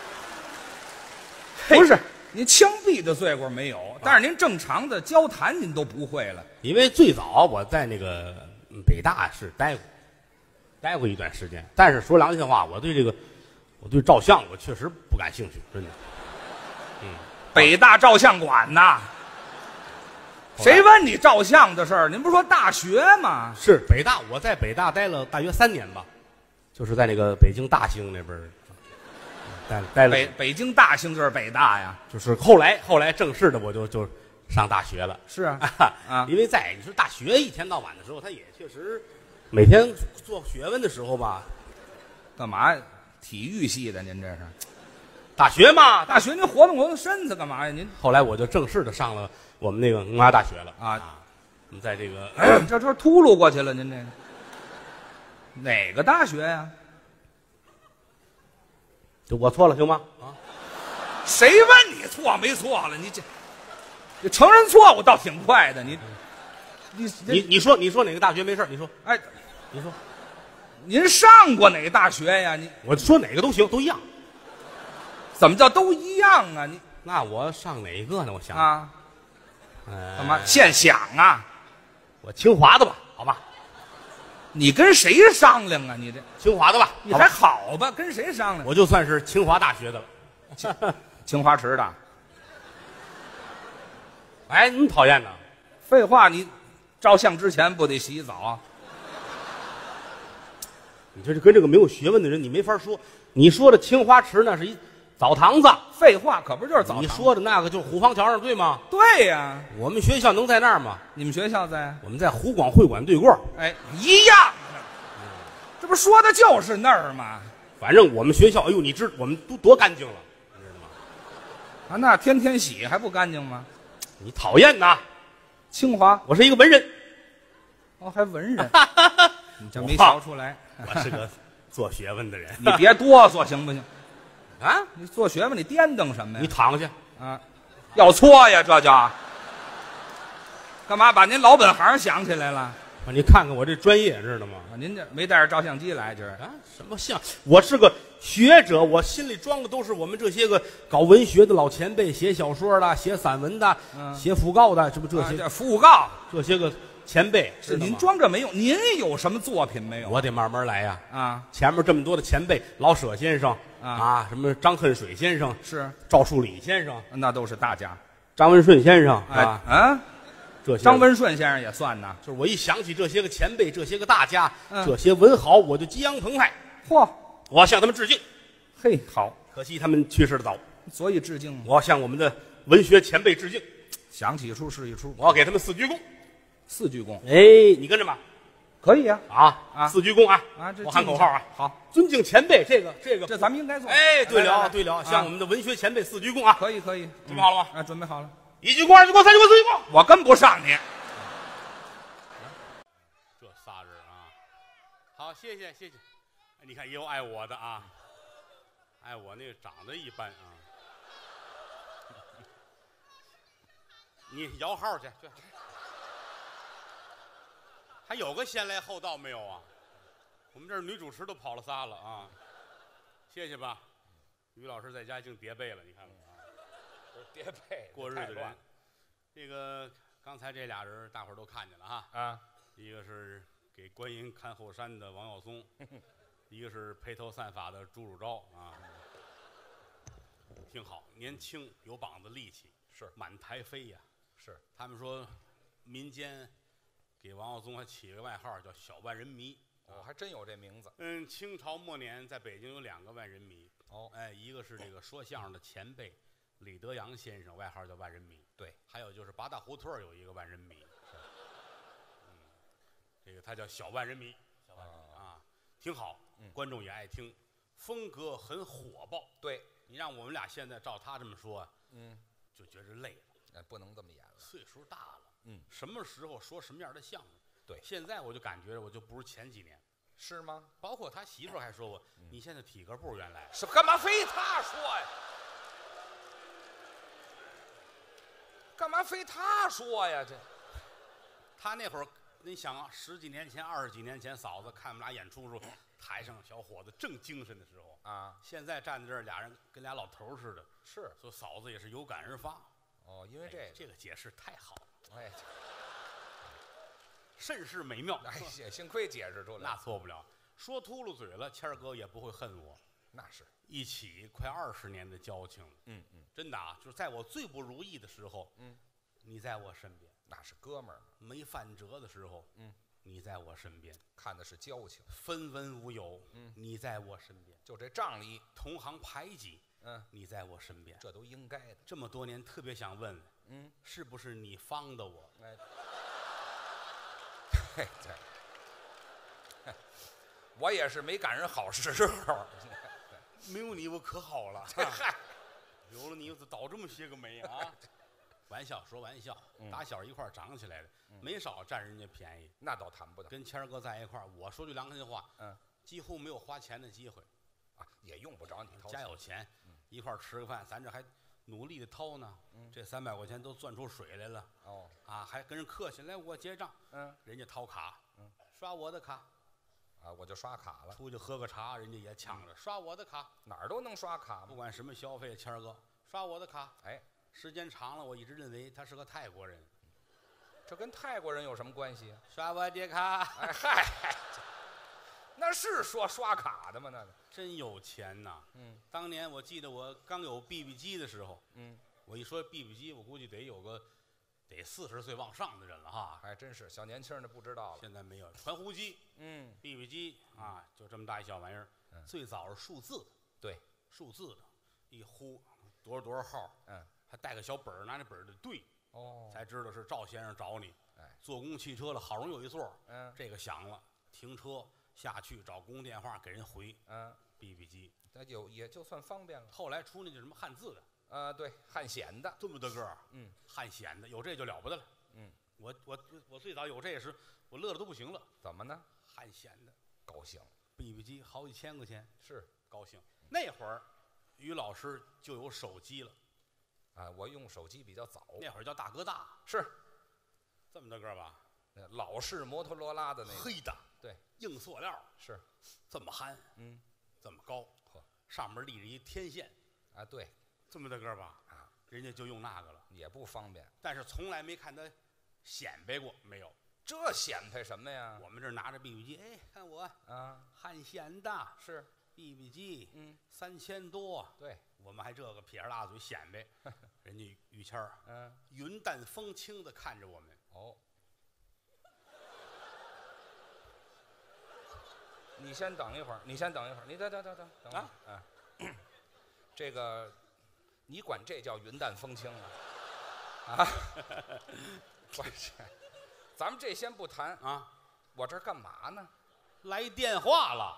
不是您枪毙的罪过没有，但是您正常的交谈您都不会了。 因为最早我在那个北大是待过，待过一段时间，但是说良心话，我对这个。我对照相我确实不感兴趣，真的。嗯， 北大照相馆呐，谁问你照相的事儿？您不是说大学吗？ 是北大，我在北大待了大约三年吧，就是在那个北京大兴那边儿待待了。 北北京大兴就是北大呀， 就是后来后来正式的我就就上大学了。 是啊， 啊，因为在你说大学一天到晚的时候，他也确实每天做学问的时候吧， 干嘛呀？体育系的，您这是大学嘛？ 大学您活动活动身子干嘛呀？您后来我就正式的上了我们那个文化大学了啊！我们在这个、 哎、这这秃噜过去了，您这个哪个大学呀？ 就我错了行吗？啊， 谁问你错没错了？你这你承认错误倒挺快的，你你你你说你说哪个大学没事？你说， 哎， 你说。 您上过哪个大学呀？你我说哪个都行，都一样。 怎么叫都一样啊？你那我上哪个呢？我想啊， 呃、 干嘛现想啊？ 我清华的吧，好吧？ 你跟谁商量啊？你这清华的吧？ 你还好吧？跟谁商量？ 我就算是清华大学的了， 清华池的。 哎，你讨厌呢？ 废话，你照相之前不得洗澡啊？ 你这是跟这个没有学问的人，你没法说。你说的清华池那是一澡堂子， 废话，可不就是澡堂？ 你说的那个就是虎坊桥上，对吗？ 对呀、啊。 我们学校能在那儿吗？ 你们学校在？ 我们在湖广会馆对过。 哎，一样的，这不说的就是那儿吗？ 反正我们学校，哎呦，你知我们都多干净了，你知道吗？ 啊，那天天洗还不干净吗？ 你讨厌呐？ 清华， 我是一个文人。 哦，还文人，你这没瞧出来。 我是个做学问的人， 你别哆嗦行不行？ 啊， 你做学问你颠蹬什么呀？ 你躺下啊，要搓呀，这叫干嘛？把您老本行想起来了？ 你看看我这专业，知道吗？ 啊，您这没带着照相机来，今儿啊？什么像？我是个学者，我心里装的都是我们这些个搞文学的老前辈，写小说的，写散文的，嗯、写讣告的，这不这些？ 啊、讣告这些个。前辈是您装着没用，您有什么作品没有？ 我得慢慢来呀！ 啊， 前面这么多的前辈，老舍先生啊， 啊什么张恨水先生是， 赵树理先生， 那都是大家。 张文顺先生啊啊， 这些张文顺先生也算呐。 就是我一想起这些个前辈，这些个大家， 嗯、 这些文豪，我就激昂澎湃。 嚯， 我要向他们致敬。 嘿，好， 可惜他们去世的早， 所以致敬。 我要向我们的文学前辈致敬。 想起一出是一出， 我要给他们四鞠躬。 四鞠躬， 哎，你跟着吧， 可以啊， 啊啊， 四鞠躬啊， 啊，这我喊口号啊， 好， 尊敬前辈，这个这个， 这咱们应该做。 哎，对了来来来对了， 啊向我们的文学前辈四鞠躬啊， 可以可以， 准备好了吗？ 啊，准备好了， 一鞠躬，二鞠躬，三鞠躬，四鞠躬， 我跟不上你。 这仨人啊，好，谢谢谢谢，你看也有爱我的啊，爱我那个长得一般啊，你摇号去去。还有个先来后到没有啊？我们这儿女主持都跑了仨了啊！谢谢吧，于老师在家已经叠被了，你看看啊， 叠被过日子人。这个刚才这俩人大伙儿都看见了哈啊， 一个是给观音看后山的王耀松，一个是披头散发的朱汝昭啊，挺好，年轻有膀子力气， 是满台飞呀， 是他们说民间。给王耀宗还起个外号叫小万人迷， 哦，还真有这名字。 嗯，清朝末年在北京有两个万人迷， 哦， 哎，一个是这个说相声的前辈李德阳先生，外号叫万人迷， 对， 还有就是八大胡同有一个万人迷，嗯， 这个他叫小万人迷，小万人迷啊，挺好，观众也爱听，风格很火爆。 对， 你让我们俩现在照他这么说， 嗯， 就觉着累了。 哎，不能这么演了。 岁数大了， 嗯， 什么时候说什么样的相声？ 对， 现在我就感觉我就不如前几年， 是吗？ 包括他媳妇儿还说我，你现在体格不如原来。 是干嘛非他说呀？干嘛非他说呀？这他那会儿，你想啊，十几年前、二十几年前，嫂子看我们俩演出的时候，台上小伙子正精神的时候啊， 现在站在这儿，俩人跟俩老头似的。 是， 所以嫂子也是有感而发。 哦，因为这个， 哎、这个解释太好了， 哎， 甚是美妙。 哎，幸亏解释出来， 那错不了。说秃噜嘴了，谦儿哥也不会恨我。 那是一起快二十年的交情了。 嗯嗯， 真的啊，就是在我最不如意的时候， 嗯， 你在我身边； 那是哥们儿， 没犯辙的时候， 嗯， 你在我身边； 看的是交情； 分文无有， 嗯， 你在我身边； 就这仗义； 同行排挤， 嗯， 你在我身边。 这都应该的。 这么多年，特别想问， 嗯， 是不是你方的我？ 哎，嘿，这，我也是没赶上好时候。 没有你我可好了， 嗨， 有了你我倒这么些个霉啊！玩笑说玩笑， 嗯、 打小一块长起来的，嗯、没少占人家便宜。 那倒谈不得。 跟谦儿哥在一块儿，我说句良心话， 嗯， 几乎没有花钱的机会， 啊，也用不着你掏。 家有钱，嗯、一块儿吃个饭，咱这还努力的掏呢。 嗯、 这三百块钱都攥出水来了。 哦， 啊，还跟人客气，来我结账。 嗯， 人家掏卡， 嗯， 刷我的卡。 啊，我就刷卡了。 出去喝个茶，人家也抢着、嗯、刷我的卡， 哪儿都能刷卡， 不管什么消费，谦儿哥刷我的卡。 哎， 时间长了，我一直认为他是个泰国人。 这跟泰国人有什么关系？ 刷我的卡。 哎嗨，那是说刷卡的吗？那个真有钱呐。 嗯， 当年我记得我刚有 B B 机的时候， 嗯， 我一说 B B 机，我估计得有个。得四十岁往上的人了哈， 还真是小年轻的不知道了。 现在没有传呼机， 嗯 ，B B 机啊，就这么大一小玩意儿。 嗯、 最早是数字， 对， 数字的，一呼多少多少号， 嗯， 还带个小本儿，拿那本儿的对， 哦， 才知道是赵先生找你。 哎， 坐公汽车了，好容易有一座， 嗯， 这个响了，停车下去找公共电话给人回， 嗯 ，B B 机， 那有也就算方便了。 后来出那叫什么汉字的， 呃，对，汉显的， 这么大个儿， 嗯， 汉显的，有这就了不得了。 嗯， 我我我最早有这时，我乐得都不行了。 怎么呢？ 汉显的， 高兴。 B B 机好几千块钱， 是高兴。那会儿，于老师就有手机了。 啊，我用手机比较早。 那会儿叫大哥大， 是这么大个儿吧？ 老式摩托罗拉的那个。 黑的， 对， 硬塑料， 是这么憨， 嗯， 这么高， 呵， 上面立着一天线。 啊，对， 这么大个儿吧？啊，人家就用那个了， 也不方便。 但是从来没看他显摆过，没有。 这显摆什么呀？ 我们这拿着 B B 机，哎，看我啊， 汉显的， 是 B B 机， 嗯， 三千多。 对， 我们还这个撇着大嘴显摆，人家于谦儿， 嗯， 云淡风轻的看着我们。 哦，你先等一会儿，你先等一会儿，你等等等等等啊啊！这个，你管这叫云淡风轻啊？啊，不是，咱们这先不谈啊。 我这干嘛呢？ 来电话了。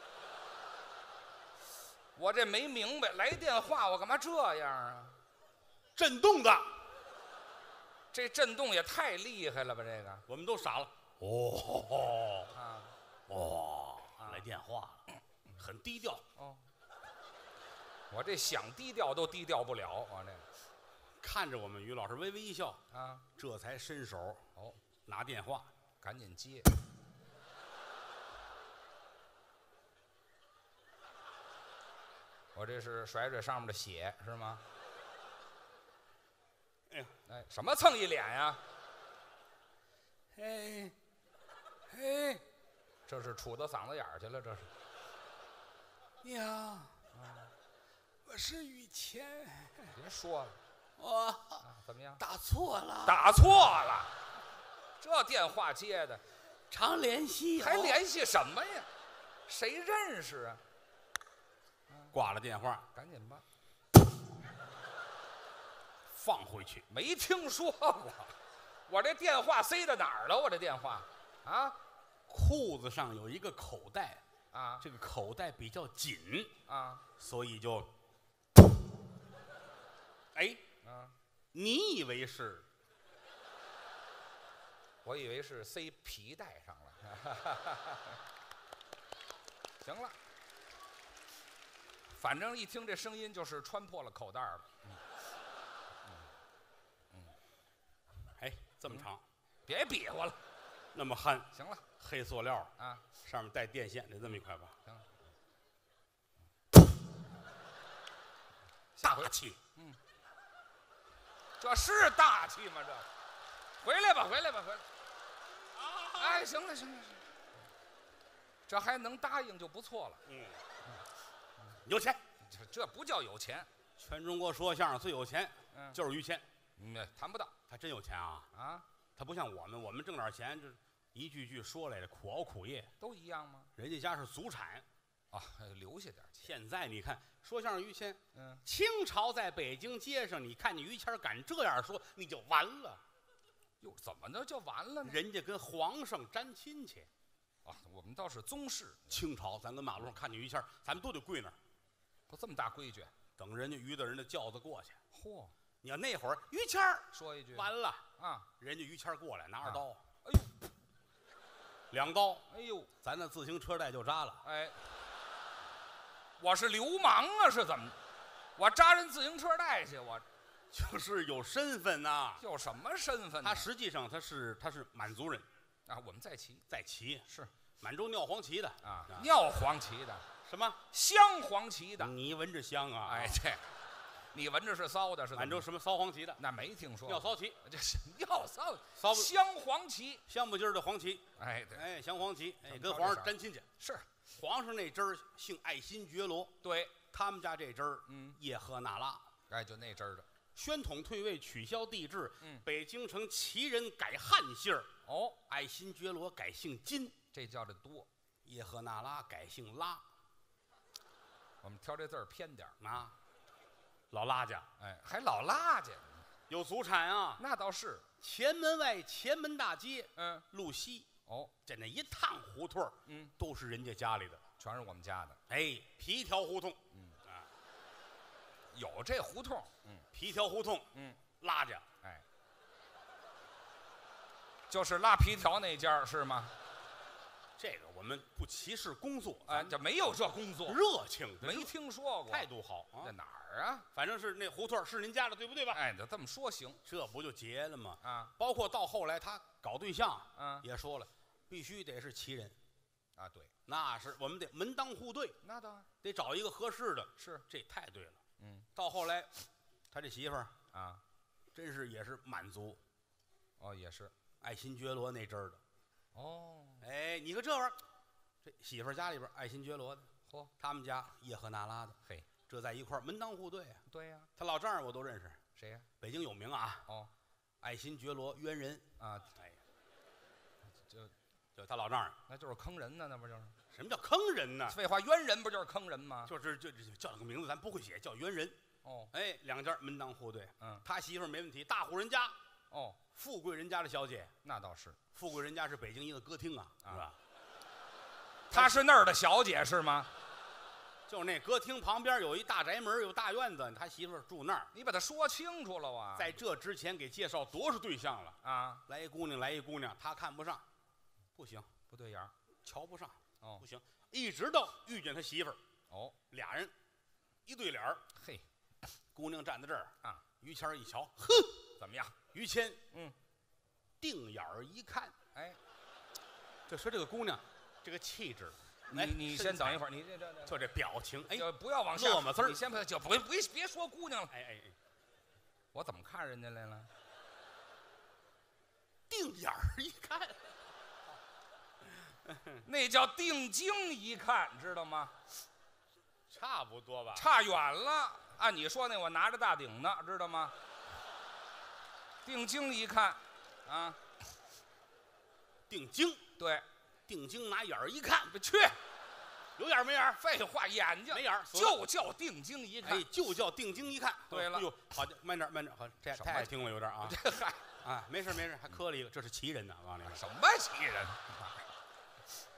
我这没明白，来电话我干嘛这样啊？ 震动的， 这震动也太厉害了吧！这个我们都傻了。哦啊， 哦，来电话了，很低调。 哦，我这想低调都低调不了，我这看着我们于老师微微一笑啊， 这才伸手哦拿电话， 赶紧接。我这是甩甩上面的血是吗？ 哎呀， 哎，什么蹭一脸呀？ 哎，哎， 这是杵到嗓子眼儿去了，这是。 你好，啊、我是于谦。 别说了， 我、 啊、怎么样？ 打错了， 打错了，这电话接的， 常联系、哦， 还联系什么呀？谁认识啊？ 挂了电话， 赶紧吧， 放回去。 没听说过，我这电话塞到哪儿了？我这电话，啊， 裤子上有一个口袋啊， 这个口袋比较紧啊， 所以就，哎， 啊， 你以为是？ 我以为是塞皮带上了。行了，反正一听这声音就是穿破了口袋了。嗯嗯嗯， 哎，这么长，嗯、 别比划了， 那么憨。 行了， 黑塑料啊， 上面带电线，得这么一块吧？ 行了， 大气， 嗯，这是大气吗？这，回来吧，回来吧，回来。哎，行了，行了，行了，这还能答应就不错了。 嗯，有钱， 这这不叫有钱。 全中国说相声最有钱，嗯，就是于谦。 嗯，谈不到， 他真有钱啊！ 啊， 他不像我们，我们挣点钱就一句句说来的，苦熬苦业。 都一样吗？ 人家家是祖产， 啊，留下点钱。 现在你看说相声于谦， 嗯， 清朝在北京街上，你看见于谦敢这样说，你就完了。 哟，怎么的就完了呢？ 人家跟皇上沾亲戚， 啊，我们倒是宗室。 清朝，咱跟马路上看见于谦，咱们都得跪那儿。 不这么大规矩， 等人家于大人的轿子过去。 嚯！ 你要那会儿于谦说一句， 完了啊！ 人家于谦过来拿着刀， 啊、哎呦， 两刀， 哎呦， 咱那自行车带就扎了。 哎，我是流氓啊，是怎么？我扎人自行车带去，我。 就是有身份呐、啊， 有什么身份？ 他实际上他是他是满族人， 啊，我们在旗， 在旗是满洲尿黄旗的啊，尿黄旗的， 什么香黄旗的？ 你闻着香啊？ 哎，这，你闻着是骚的，是满洲什么骚黄旗的？ 那没听说。 尿骚旗， 这是尿骚骚香黄旗， 香不筋儿的黄旗。 哎，对， 哎，香黄旗，哎，跟皇上沾亲戚。 是， 皇上那支儿姓爱新觉罗， 对他们家这支儿， 嗯， 叶赫那拉， 哎，就那支儿的。 宣统退位，取消帝制， 嗯， 北京城旗人改汉姓儿。 哦， 爱新觉罗改姓金， 这叫的多。 叶赫那拉改姓拉， 我们挑这字儿偏点儿啊。老拉家， 哎，还老拉家， 有祖产啊。 那倒是。 前门外前门大街， 嗯， 路西， 哦， 这那一趟胡同， 嗯， 都是人家家里的， 全是我们家的。 哎，皮条胡同， 嗯啊，有这胡同，嗯， 皮条胡同， 嗯， 拉家， 哎，就是拉皮条那家是吗？ 这个我们不歧视工作， 哎，这没有这工作， 热情， 没听说过， 态度好啊。 在哪儿啊？ 反正是那胡同是您家的，对不对吧？ 哎，你这么说行， 这不就结了吗？ 啊， 包括到后来他搞对象， 嗯， 也说了，必须得是旗人， 啊，对， 那是我们得门当户对， 那当然得找一个合适的， 是， 这太对了。 嗯， 到后来，他这媳妇儿啊， 真是也是满族， 哦，也是爱新觉罗那阵儿的。 哦， 哎，你看这玩意儿，这媳妇儿家里边爱新觉罗的， 嚯， 他们家叶赫那拉的， 嘿， 这在一块儿门当户对啊。 对呀， 他老丈人我都认识， 谁呀？ 北京有名啊。 哦， 爱新觉罗渊人啊， 哎， 就就他老丈人， 那就是坑人呢，那不就是？ 什么叫坑人呢？ 废话，冤人不就是坑人吗？ 就是就就叫个名字，咱不会写，叫渊人。 哦， 哎，两家门当户对。 嗯， 他媳妇儿没问题，大户人家， 哦， 富贵人家的小姐， 那倒是， 富贵人家是北京一个歌厅啊， 啊是吧？ 她是那儿的小姐是吗？ 就那歌厅旁边有一大宅门，有大院子，他媳妇儿住那儿。 你把它说清楚了啊！ 在这之前给介绍多少对象了啊？ 来一姑娘，来一姑娘，他看不上，不行， 不对眼儿， 瞧不上， 哦， 不行，一直到遇见他媳妇儿， 哦， 俩人一对脸儿， 嘿， 姑娘站在这儿啊， 于谦一瞧，呵， 怎么样？ 于谦， 嗯， 定眼儿一看， 哎， 就说这个姑娘，这个气质。 你你先等一会儿，你这这这就这表情，哎， 就不要往下乐么字儿， 你先不就不别别说姑娘了， 哎哎哎， 我怎么看人家来了？ 定眼儿一看， 那叫定睛一看，知道吗？ 差不多吧， 差远了。按你说那，我拿着大顶呢，知道吗？定睛一看，啊， 定睛， 对。 定睛拿眼儿一看， 不去， 有眼没眼？ 废话，眼睛没眼， 就叫定睛一看， 哎，就叫定睛一看。 对了， 哎呦，好的，慢点，慢点，好，这太爱听了，有点啊。 这嗨， 啊，没事没事，还磕了一个，这是奇人呢，我告诉你， 什么奇人？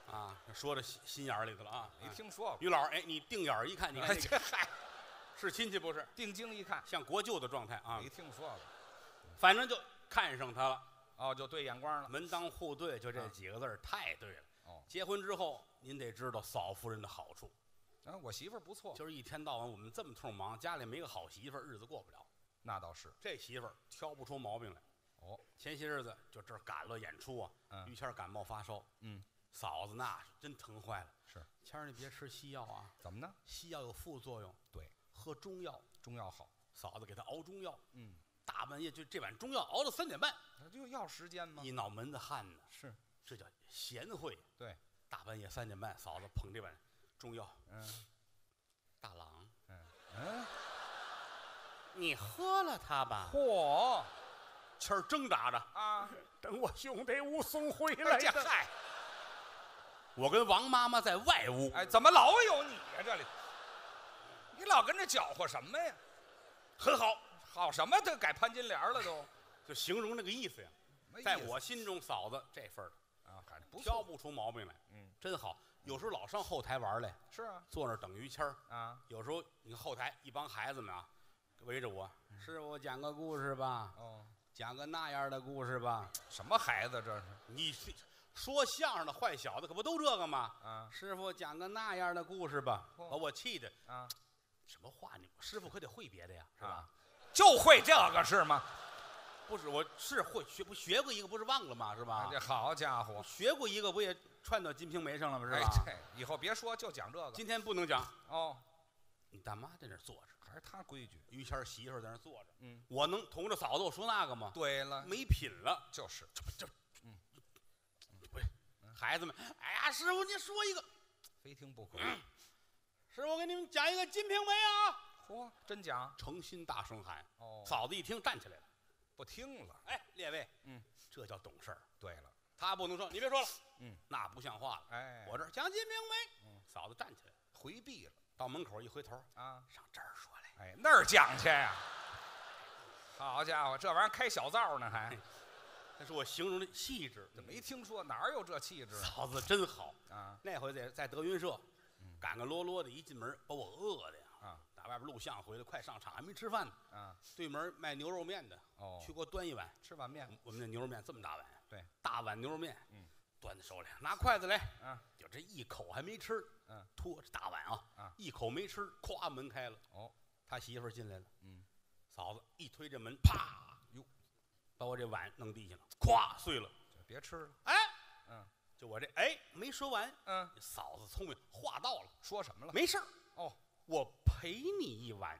啊，说到心心眼儿里头了啊！ 没听说过。 于老师，哎，你定眼儿一看，你看这个嗨， 是亲戚不是？ 定睛一看， 像国舅的状态啊没，听说过。 反正就看上他了， 哦，就对眼光了。 门当户对，就这几个字儿太对了。 哦， 结婚之后，您得知道嫂夫人的好处， 啊，我媳妇儿不错， 就是一天到晚我们这么通忙，家里没个好媳妇儿，日子过不了。 那倒是。 这媳妇儿挑不出毛病来。 哦， 前些日子就这儿赶了演出啊， 嗯于谦儿感冒发烧， 嗯， 嫂子那是真疼坏了。 是， 谦儿你别吃西药啊， 怎么呢？ 西药有副作用。 对， 喝中药， 中药好。 嫂子给他熬中药， 嗯， 大半夜就这碗中药熬到三点半， 那就要时间吗？ 一脑门子汗呢。 是， 这叫贤惠。 对， 大半夜三点半，嫂子捧这碗中药， 嗯大郎， 嗯嗯， 你喝了它吧。 嚯谦儿挣扎着， 啊！ 等我兄弟武松回哎来的。 这嗨， 我跟王妈妈在外屋， 哎，怎么老有你呀？这里，你老跟着搅和什么呀？ 很好， 好什么？都改潘金莲了都。 就形容那个意思呀。 没意思在我心中，嫂子这份儿的啊，还不错。 挑不出毛病来， 嗯， 真好。有时候老上后台玩来， 是啊坐那儿等于谦儿。 啊， 有时候你看后台一帮孩子们啊，围着我，师傅讲个故事吧， 哦， 讲个那样的故事吧。 什么孩子这是？ 你说相声的坏小子可不都这个吗？ 啊师傅讲个那样的故事吧， 嚯把我气的。 啊， 什么话你师傅可得会别的呀，是吧？ 啊就会这个是吗？ 不是，我是会学，不学过一个不是忘了吗？是吧？ 这好家伙！ 学过一个不也串到《金瓶梅》上了吗？是哎， 吧？ 这以后别说，就讲这个。 今天不能讲， 哦， 你大妈在那儿坐着， 还是他规矩。 于谦儿媳妇儿在那儿坐着， 嗯， 我能同着嫂子我说那个吗？ 对了， 没品了， 就是这不是孩子们，哎呀，师傅你说一个， 非听不可。 师傅我给你们讲一个《金瓶梅》啊！ 嚯，真讲诚心大声喊， 哦， 嫂子一听站起来了， 不听了。 哎，列位， 嗯， 这叫懂事儿。 对了， 他不能说，你别说了， 嗯， 那不像话了。 哎， 我这儿讲《金瓶梅》， 嗯嫂子站起来， 回避了到门口一回头， 啊。 上这儿说来。 哎，那儿讲去呀？好家伙，这玩意儿开小灶呢还？ 那是我形容的气质， 这没听说哪儿有这气质嫂子真好。 啊？ 那回在在德云社，赶个啰啰的，一进门把我饿的呀！ 啊， 打外边录像回来，快上场还没吃饭呢。 啊， 对门卖牛肉面的， 哦去给我端一碗。 吃碗面。 我们那牛肉面这么大碗， 对， 大碗牛肉面， 嗯， 端在手里，拿筷子来， 啊， 就这一口还没吃， 嗯， 托着大碗啊， 啊一口没吃，咵门开了， 哦， 他媳妇儿进来了， 嗯， 嫂子一推这门，啪， 哟， 把我这碗弄地下了，咵碎了。 就别吃了。 哎， 嗯就我这哎没说完， 嗯， 嫂子聪明，话到了， 说什么了？ 没事儿， 哦， 我陪你一碗。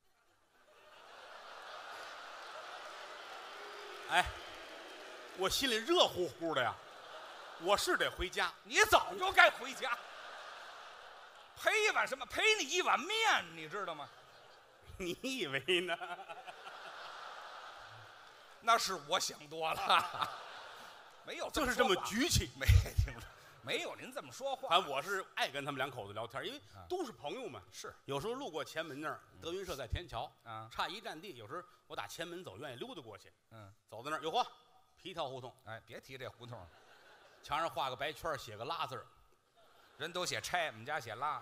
哎，我心里热乎乎的呀，我是得回家。 你早就该回家。赔一碗什么？赔你一碗面，你知道吗？ 你以为呢？ 那是我想多了，没有就是这么说话局气。 没听说，没有您这么说话。 反正我是爱跟他们两口子聊天，因为啊都是朋友嘛。 是有时候路过前门那儿，德云社在天桥啊差一站地。有时候我打前门走，愿意溜达过去， 嗯， 走到那儿，哟嚯，皮条胡同， 哎，别提这胡同了， 墙上画个白圈，写个拉字儿， 人都写拆，我们家写拉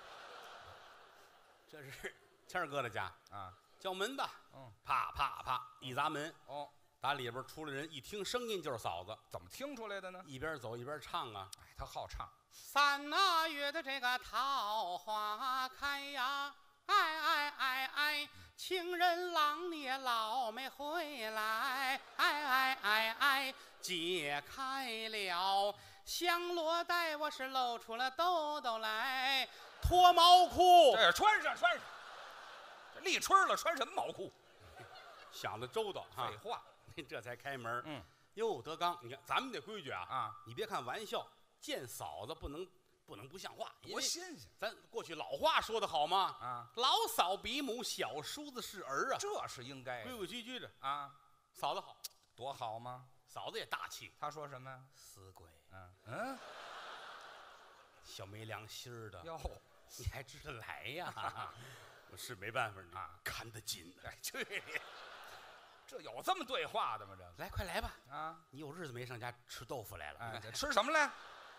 这是谦儿哥的家。 啊。 叫门吧， 嗯， 啪啪啪一砸门， 哦， 打里边出来人，一听声音就是嫂子， 怎么听出来的呢？ 一边走一边唱啊。 哎，他好唱。 三那月的这个桃花开呀，哎哎哎哎，情人郎你也老没回来，哎哎哎哎，解开了香罗带，我是露出了兜兜来，脱毛裤。 这穿上穿上，这立春了，穿什么毛裤？ 想的周到哈废，话。 这才开门。 嗯， 哟，德刚，你看咱们这规矩啊啊， 你别看玩笑，见嫂子不能不能不像话，因多为新鲜咱过去老话说得好嘛， 啊！ 老嫂比母，小叔子是儿啊， 这是应该规的规矩矩的。 啊， 嫂子好， 多好吗？ 嫂子也大气， 他说什么呀？ 死鬼， 嗯嗯， 小没良心儿的， 哟， 你还知道来呀？我是没办法，你啊看得紧的。 哎，去你！这有这么对话的吗？这来，快来吧， 啊， 你有日子没上家吃豆腐来了。 哎， 你看这吃什么来？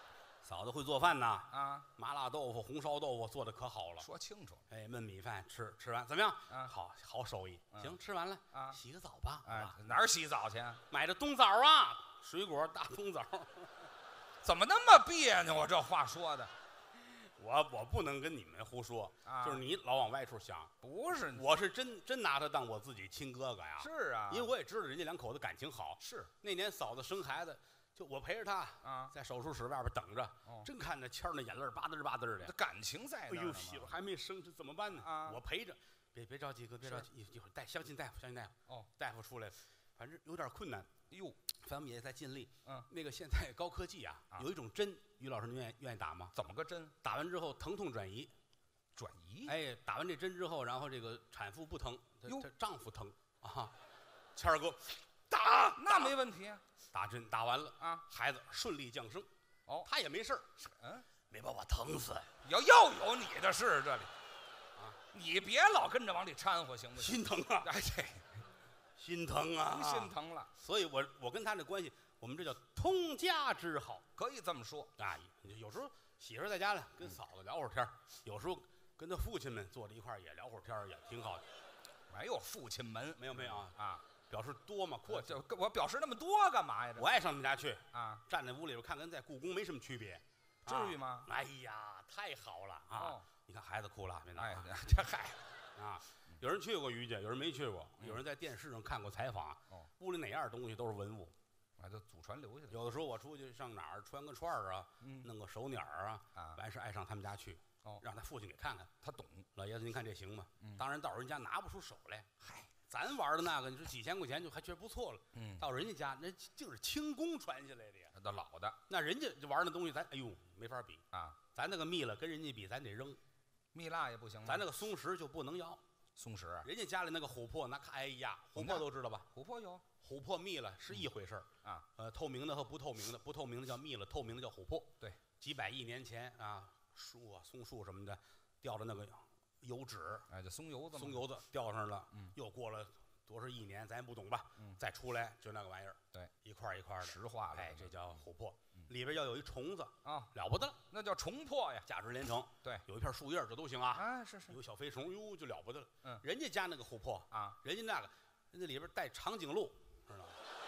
嫂子会做饭呐， 啊， 麻辣豆腐、红烧豆腐做的可好了。 说清楚。 哎，焖米饭吃，吃完怎么样？ 啊好好手艺。 嗯行，吃完了啊洗个澡吧。 哎啊， 哪儿洗澡去？ 买的冬枣啊，水果大冬枣。 怎么那么别扭啊？这话说的我我不能跟你们胡说， 啊就是你老往外处想， 不是？ 我是真真拿他当我自己亲哥哥呀。 是啊， 因为我也知道人家两口子感情好。 是那年嫂子生孩子，就我陪着她啊， 在手术室外边等着， 哦真看着谦儿那眼泪吧嘚吧嘚的这。感情在哎呦， 那儿呢媳妇嘛还没生，这怎么办呢？ 啊我陪着，别别着急，哥，别着急，一一会儿带相信大夫，相信大夫。 哦， 大夫出来了，反正有点困难。 哟， 咱们也在尽力。 嗯， 那个现在高科技啊， 啊有一种针，于老师您愿意愿意打吗？ 怎么个针？ 打完之后疼痛转移。 转移？ 哎，打完这针之后，然后这个产妇不疼，她哟她丈夫疼啊。谦儿哥，打那没问题啊。 打针打完了啊， 孩子顺利降生。 哦， 他也没事儿， 嗯， 没把我疼死。 要又有你的事这里，啊，你别老跟着往里掺和，行不行？ 心疼啊， 哎，这心疼啊， 不心疼了， 所以我我跟他这关系，我们这叫通家之好可以这么说。 啊。有时候媳妇儿在家呢，跟嫂子聊会儿天儿，有时候跟他父亲们坐在一块儿也聊会儿天儿，也挺好的。 没有父亲门， 没有没有啊， 啊， 表示多嘛，阔气。 就我表示那么多干嘛呀？这我爱上他们家去， 啊， 站在屋里边看，跟在故宫没什么区别。 至于吗？ 哎呀，太好了啊！ 哦你看孩子哭了，别闹哎啊， 这嗨， 啊！有人去过于家，有人没去过，有人在电视上看过采访。 哦， 屋里哪样东西都是文物。 啊，就祖传留下来。 有的时候我出去上哪儿穿个串儿啊， 嗯弄个手鸟儿啊， 啊， 完事爱上他们家去， 哦让他父亲给看看。 他懂。 老爷子，您看这行吗？ 嗯当然到人家拿不出手来。嗨，咱玩的那个，你说几千块钱就还觉得不错了。 嗯， 到人家家那就是清宫传下来的呀。 那老的那人家就玩那东西，咱哎呦没法比。 啊， 咱那个蜜了跟人家比，咱得扔。 蜜蜡也不行吗？ 咱那个松石就不能要。 松石， 人家家里那个琥珀，那看哎呀，琥我们家珀都知道吧？ 琥珀有琥珀蜜了是一回事儿啊。 呃，透明的和不透明的，不透明的叫蜜了，透明的叫琥珀。 对， 几百亿年前啊，树啊、松树什么的掉的那个油脂， 哎，这松油子嘛， 松油子掉上了。 嗯， 又过了多少亿年，咱也不懂吧？ 嗯， 再出来就那个玩意儿， 对， 一块儿一块儿的石化了。 哎，这叫琥珀， 嗯里边要有一虫子啊， 了不得了， 那叫重破呀。 价值连城。 对， 有一片树叶儿这都行啊。 哎，是是有小飞虫，哟，就了不得了。 嗯， 人家家那个琥珀啊， 人家那个，人家里边带长颈鹿，知道吗？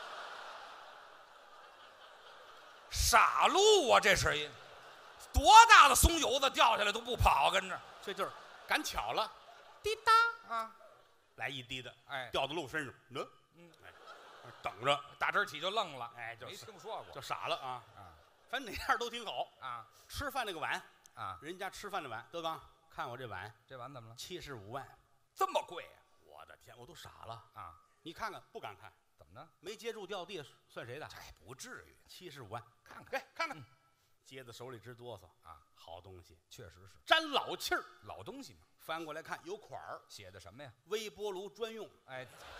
傻鹿啊，这是一多大的松油子掉下来都不跑，跟着这就是赶巧了，滴答啊， 来一滴的， 哎， 掉到鹿身上，嗯嗯， 哎，等着， 打这儿起就愣了， 哎，就没听说过就傻了啊啊反正哪样都挺好。 啊吃饭那个碗， 啊！ 人家吃饭的碗，德刚，看我这碗， 这碗怎么了？ 七十五万， 这么贵呀？ 我的天，我都傻了。 啊， 你看看，不敢看， 怎么呢？ 没接住掉地算谁的？ 哎，不至于， 七十五万， 看看， 哎，看看嗯， 接在手里直哆嗦啊， 好东西， 确实是沾老气儿。 老东西嘛。 翻过来看，有款儿， 写的什么呀？ 微波炉专用。 哎，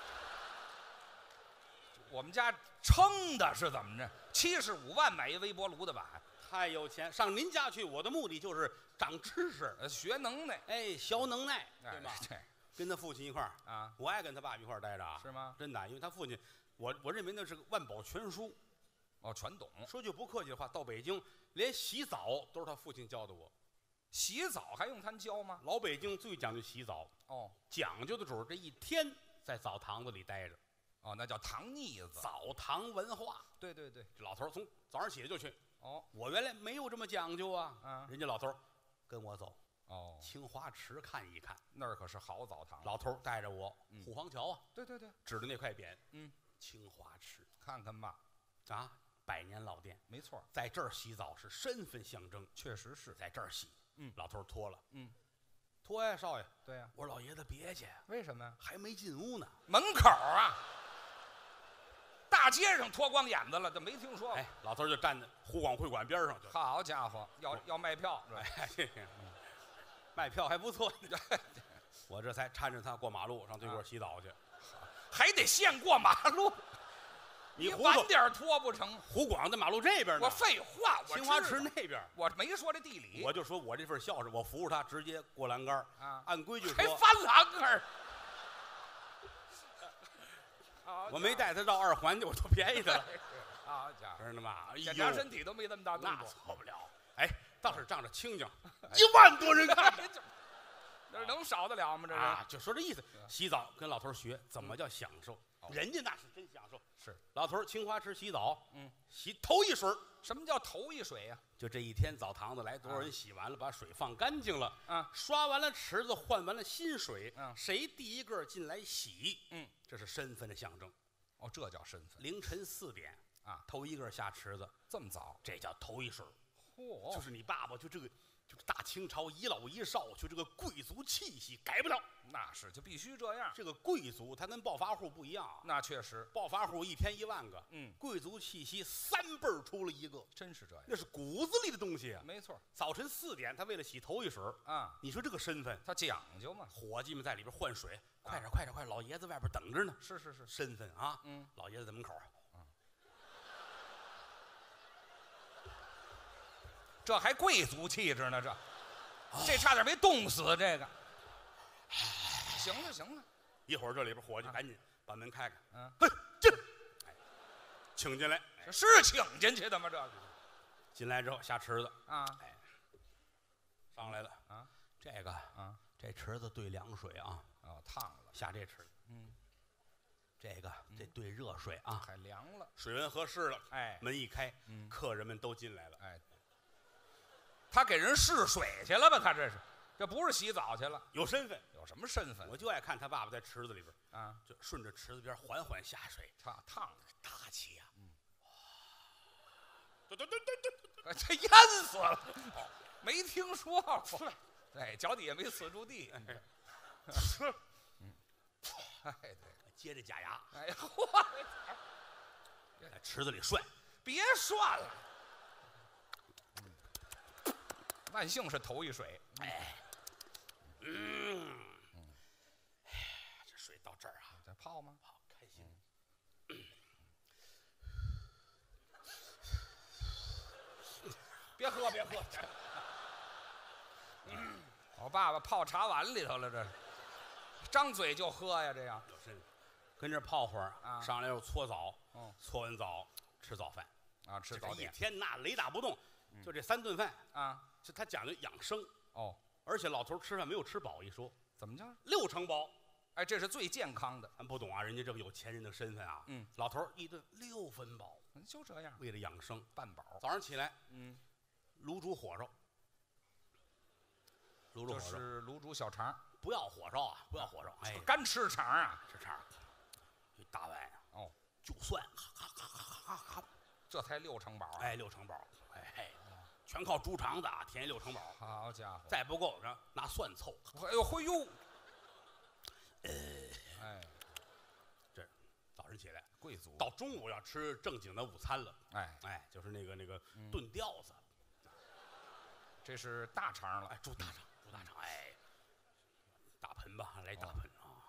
我们家撑的是怎么着？七十五万买一微波炉的碗， 太有钱，上您家去，我的目的就是长知识， 呃，学能耐， 哎，小能耐，对哎吧？ 这跟他父亲一块儿， 啊， 我爱跟他爸一块儿待着啊， 是吗？ 真的，因为他父亲，我我认为那是个万宝全书。 哦，全懂。 说句不客气的话，到北京连洗澡都是他父亲教的我。 洗澡还用他教吗？ 老北京最讲究洗澡， 哦讲究的主儿这一天在澡堂子里待着， 哦，那叫糖腻子。 澡堂文化。 对对对， 这老头儿从早上起来就去。 哦我原来没有这么讲究啊， 啊人家老头儿跟我走， 哦， 清华池看一看。 那儿可是好澡堂。 老头儿带着我， 嗯虎坊桥啊， 对对对， 指着那块匾， 嗯， 清华池看看吧， 啊，百年老店， 没错， 在这儿洗澡是身份象征， 确实是。 在这儿洗。 嗯老头儿脱了， 嗯， 脱呀，少爷。 对呀、 我说老爷子别去， 为什么呀？ 还没进屋呢。 门口啊，大街上脱光眼子了，这没听说过。 哎，老头儿就站在湖广会馆边上，就好家伙，要要卖票，是吧？ 哎，这个卖票还不错。我这才搀着他过马路，上对过洗澡去。 还得现过马路， 你胡说， 晚点脱不成？ 湖广在马路这边呢， 我废话，我清华知道池那边。 我没说这地理， 我就说我这份孝顺，我扶着他直接过栏杆儿啊按规矩说， 还翻栏杆儿。 我没带他绕二环去，我多便宜他了。 好家伙， 知道吗？哎呦检查身体都没这么大动那作。 错不了。 哎，倒是仗着清静，一万多人看。 这能少得了吗？这是啊，就说这意思。洗澡跟老头学怎么叫享受，人家那是真享受。 是老头青花池洗澡， 嗯， 洗头一水。 什么叫头一水呀？ 就这一天澡堂子来多少人洗完了，把水放干净了， 啊， 刷完了池子，换完了新水， 嗯， 谁第一个进来洗， 嗯， 这是身份的象征。 哦，这叫身份。 凌晨四点啊， 头一个下池子， 这么早， 这叫头一水。 嚯， 就是你爸爸，就这个，就是大清朝一老一少，就这个贵族气息改不了。 那是就必须这样。 这个贵族他跟暴发户不一样啊， 那确实， 暴发户一天一万个， 嗯， 贵族气息三辈儿出了一个， 真是这样。 那是骨子里的东西啊。 没错。 早晨四点，他为了洗头一水啊， 你说这个身份， 他讲究嘛。 伙计们在里边换水，快点，快点，快！老爷子外边等着呢。 是是是， 身份啊， 嗯， 老爷子在门口。 这还贵族气质呢，这，这差点没冻死。这个，行了行了， 一会儿这里边伙计赶紧把门开开， 嗯， 嘿，进，哎，请进来， 是请进去的吗？这个， 进来之后下池子啊， 哎，上来了啊， 这个啊， 这池子兑凉水啊， 哦，烫了， 下这池子， 嗯， 这个这兑热水啊， 还凉了， 水温合适了， 哎， 门一开， 嗯， 客人们都进来了， 哎。他给人试水去了吧？他这是，这不是洗澡去了， 有身份， 有什么身份？ 我就爱看他爸爸在池子里边啊， 就顺着池子边缓缓下水， 烫烫大气呀， 嗯， 对对对对对， 这淹死了，没听说过，哎，脚底下没死住地，嗯，哎对， 接着假牙， 哎呀，嚯， 在池子里涮， 别涮了。万幸是头一水， 哎，嗯，哎，这水到这儿啊， 在泡吗？ 泡开心。 别喝，别喝。嗯，我爸爸泡茶碗里头了，这是，张嘴就喝呀，这样。 有身份，跟这泡会儿啊， 上来又搓澡， 哦， 搓完澡吃早饭， 啊，吃早点， 一天那雷打不动，就这三顿饭啊。 就他讲究养生哦， 而且老头吃饭没有吃饱一说， 怎么叫六成饱？ 哎，这是最健康的。 咱不懂啊，人家这个有钱人的身份啊， 嗯， 老头一顿六分饱， 就这样， 为了养生半饱。 早上起来， 嗯， 卤煮火烧，卤煮火烧就是卤煮小肠， 不要火烧啊，不要火烧，哎， 干吃肠啊， 吃肠，一大碗啊， 哦， 就蒜，哈哈哈哈哈哈， 这才六成饱， 哎，六成饱，哎。全靠猪肠子啊，填六成饱。 好家伙， 再不够，拿蒜凑。 哎呦，嘿呦， 呃， 哎， 这早晨起来， 贵族到中午要吃正经的午餐了。 哎哎，就是那个那个炖吊子， 这是大肠了， 哎，猪大肠，猪大肠，哎，大盆吧，来大盆啊。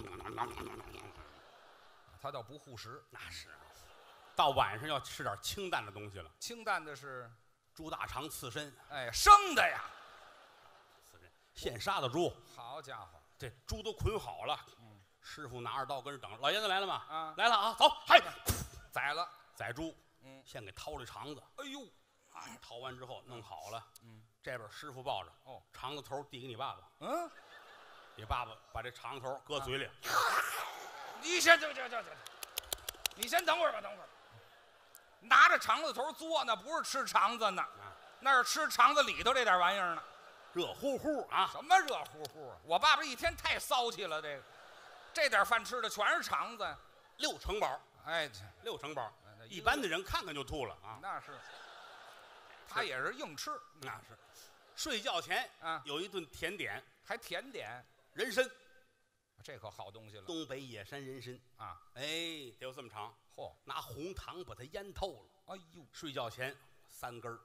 他倒不护食， 那是啊。到晚上要吃点清淡的东西了。 清淡的是猪大肠刺身， 哎，生的呀， 刺身，现杀的猪。 好家伙， 这猪都捆好了。嗯，师傅拿着刀跟着等着。老爷子来了吗？ 啊， 来了啊，走，嗨， 宰了， 宰猪。 嗯， 先给掏了肠子。 哎呦， 啊，掏完之后弄好了。 嗯， 这边师傅抱着， 哦， 肠子头递给你爸爸。 嗯， 你爸爸把这肠子头搁嘴里。 啊、你先这这这这，你先等会儿吧，等会儿。拿着肠子头嘬，那不是吃肠子呢，啊、那是吃肠子里头这点玩意儿呢， 热乎乎啊！ 什么热乎乎啊？我爸爸一天太骚气了，这个，这点饭吃的全是肠子， 六成饱， 哎， 六成饱，一般的人看看就吐了啊！ 那是，他也是硬吃， 那是。睡觉前啊， 有一顿甜点， 还甜点， 人参， 这可好东西了。 东北野山人参啊， 哎，得有这么长。 嚯， 拿红糖把它腌透了。 哎呦， 睡觉前三根儿。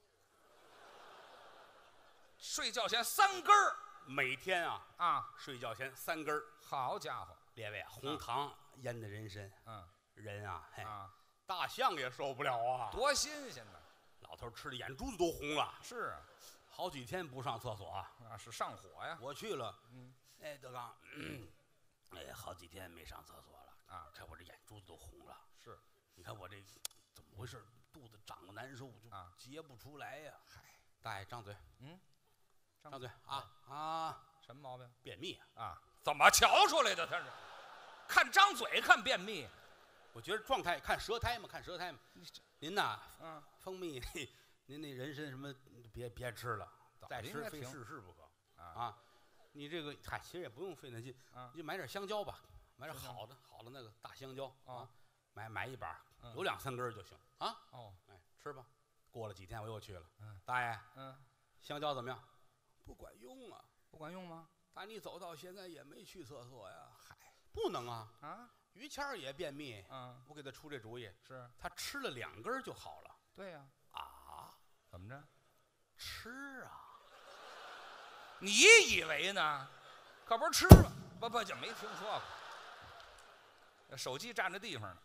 睡觉前三根儿， 每天啊啊， 睡觉前三根儿。 好家伙， 列位，红糖腌的人参， 嗯， 人啊，嘿， 啊， 大象也受不了啊， 多新鲜呢！ 老头吃的眼珠子都红了。 是啊， 好几天不上厕所啊， 啊，是上火呀。 我去了， 嗯， 哎，德刚，嗯、哎，好几天没上厕所了啊， 看我这眼珠子都红了。 是， 你看我这怎么回事？肚子长得难受，就啊， 结不出来呀。 嗨， 大爷张嘴， 嗯， 张嘴啊啊！ 什么毛病便秘啊？怎么瞧出来的？他是看张嘴看便秘？ 我觉得状态看舌苔嘛，看舌苔嘛。您呐， 嗯， 蜂蜜，您那人参什么别别吃了，再吃非试试不可啊啊！你这个嗨，其实也不用费那劲，你就买点香蕉吧，买点好的好的那个大香蕉啊，买买一把，有两三根就行啊。 哦， 哎，吃吧。过了几天我又去了，大爷， 嗯， 香蕉怎么样？不管用啊， 不管用吗？ 但你走到现在也没去厕所呀。嗨，不能啊啊！于谦儿也便秘，嗯，我给他出这主意，是他吃了两根就好了。 对呀， 啊， 怎么着？ 吃啊？ 你以为呢？可不是吃了，不不就没听说过。手机占着地方呢。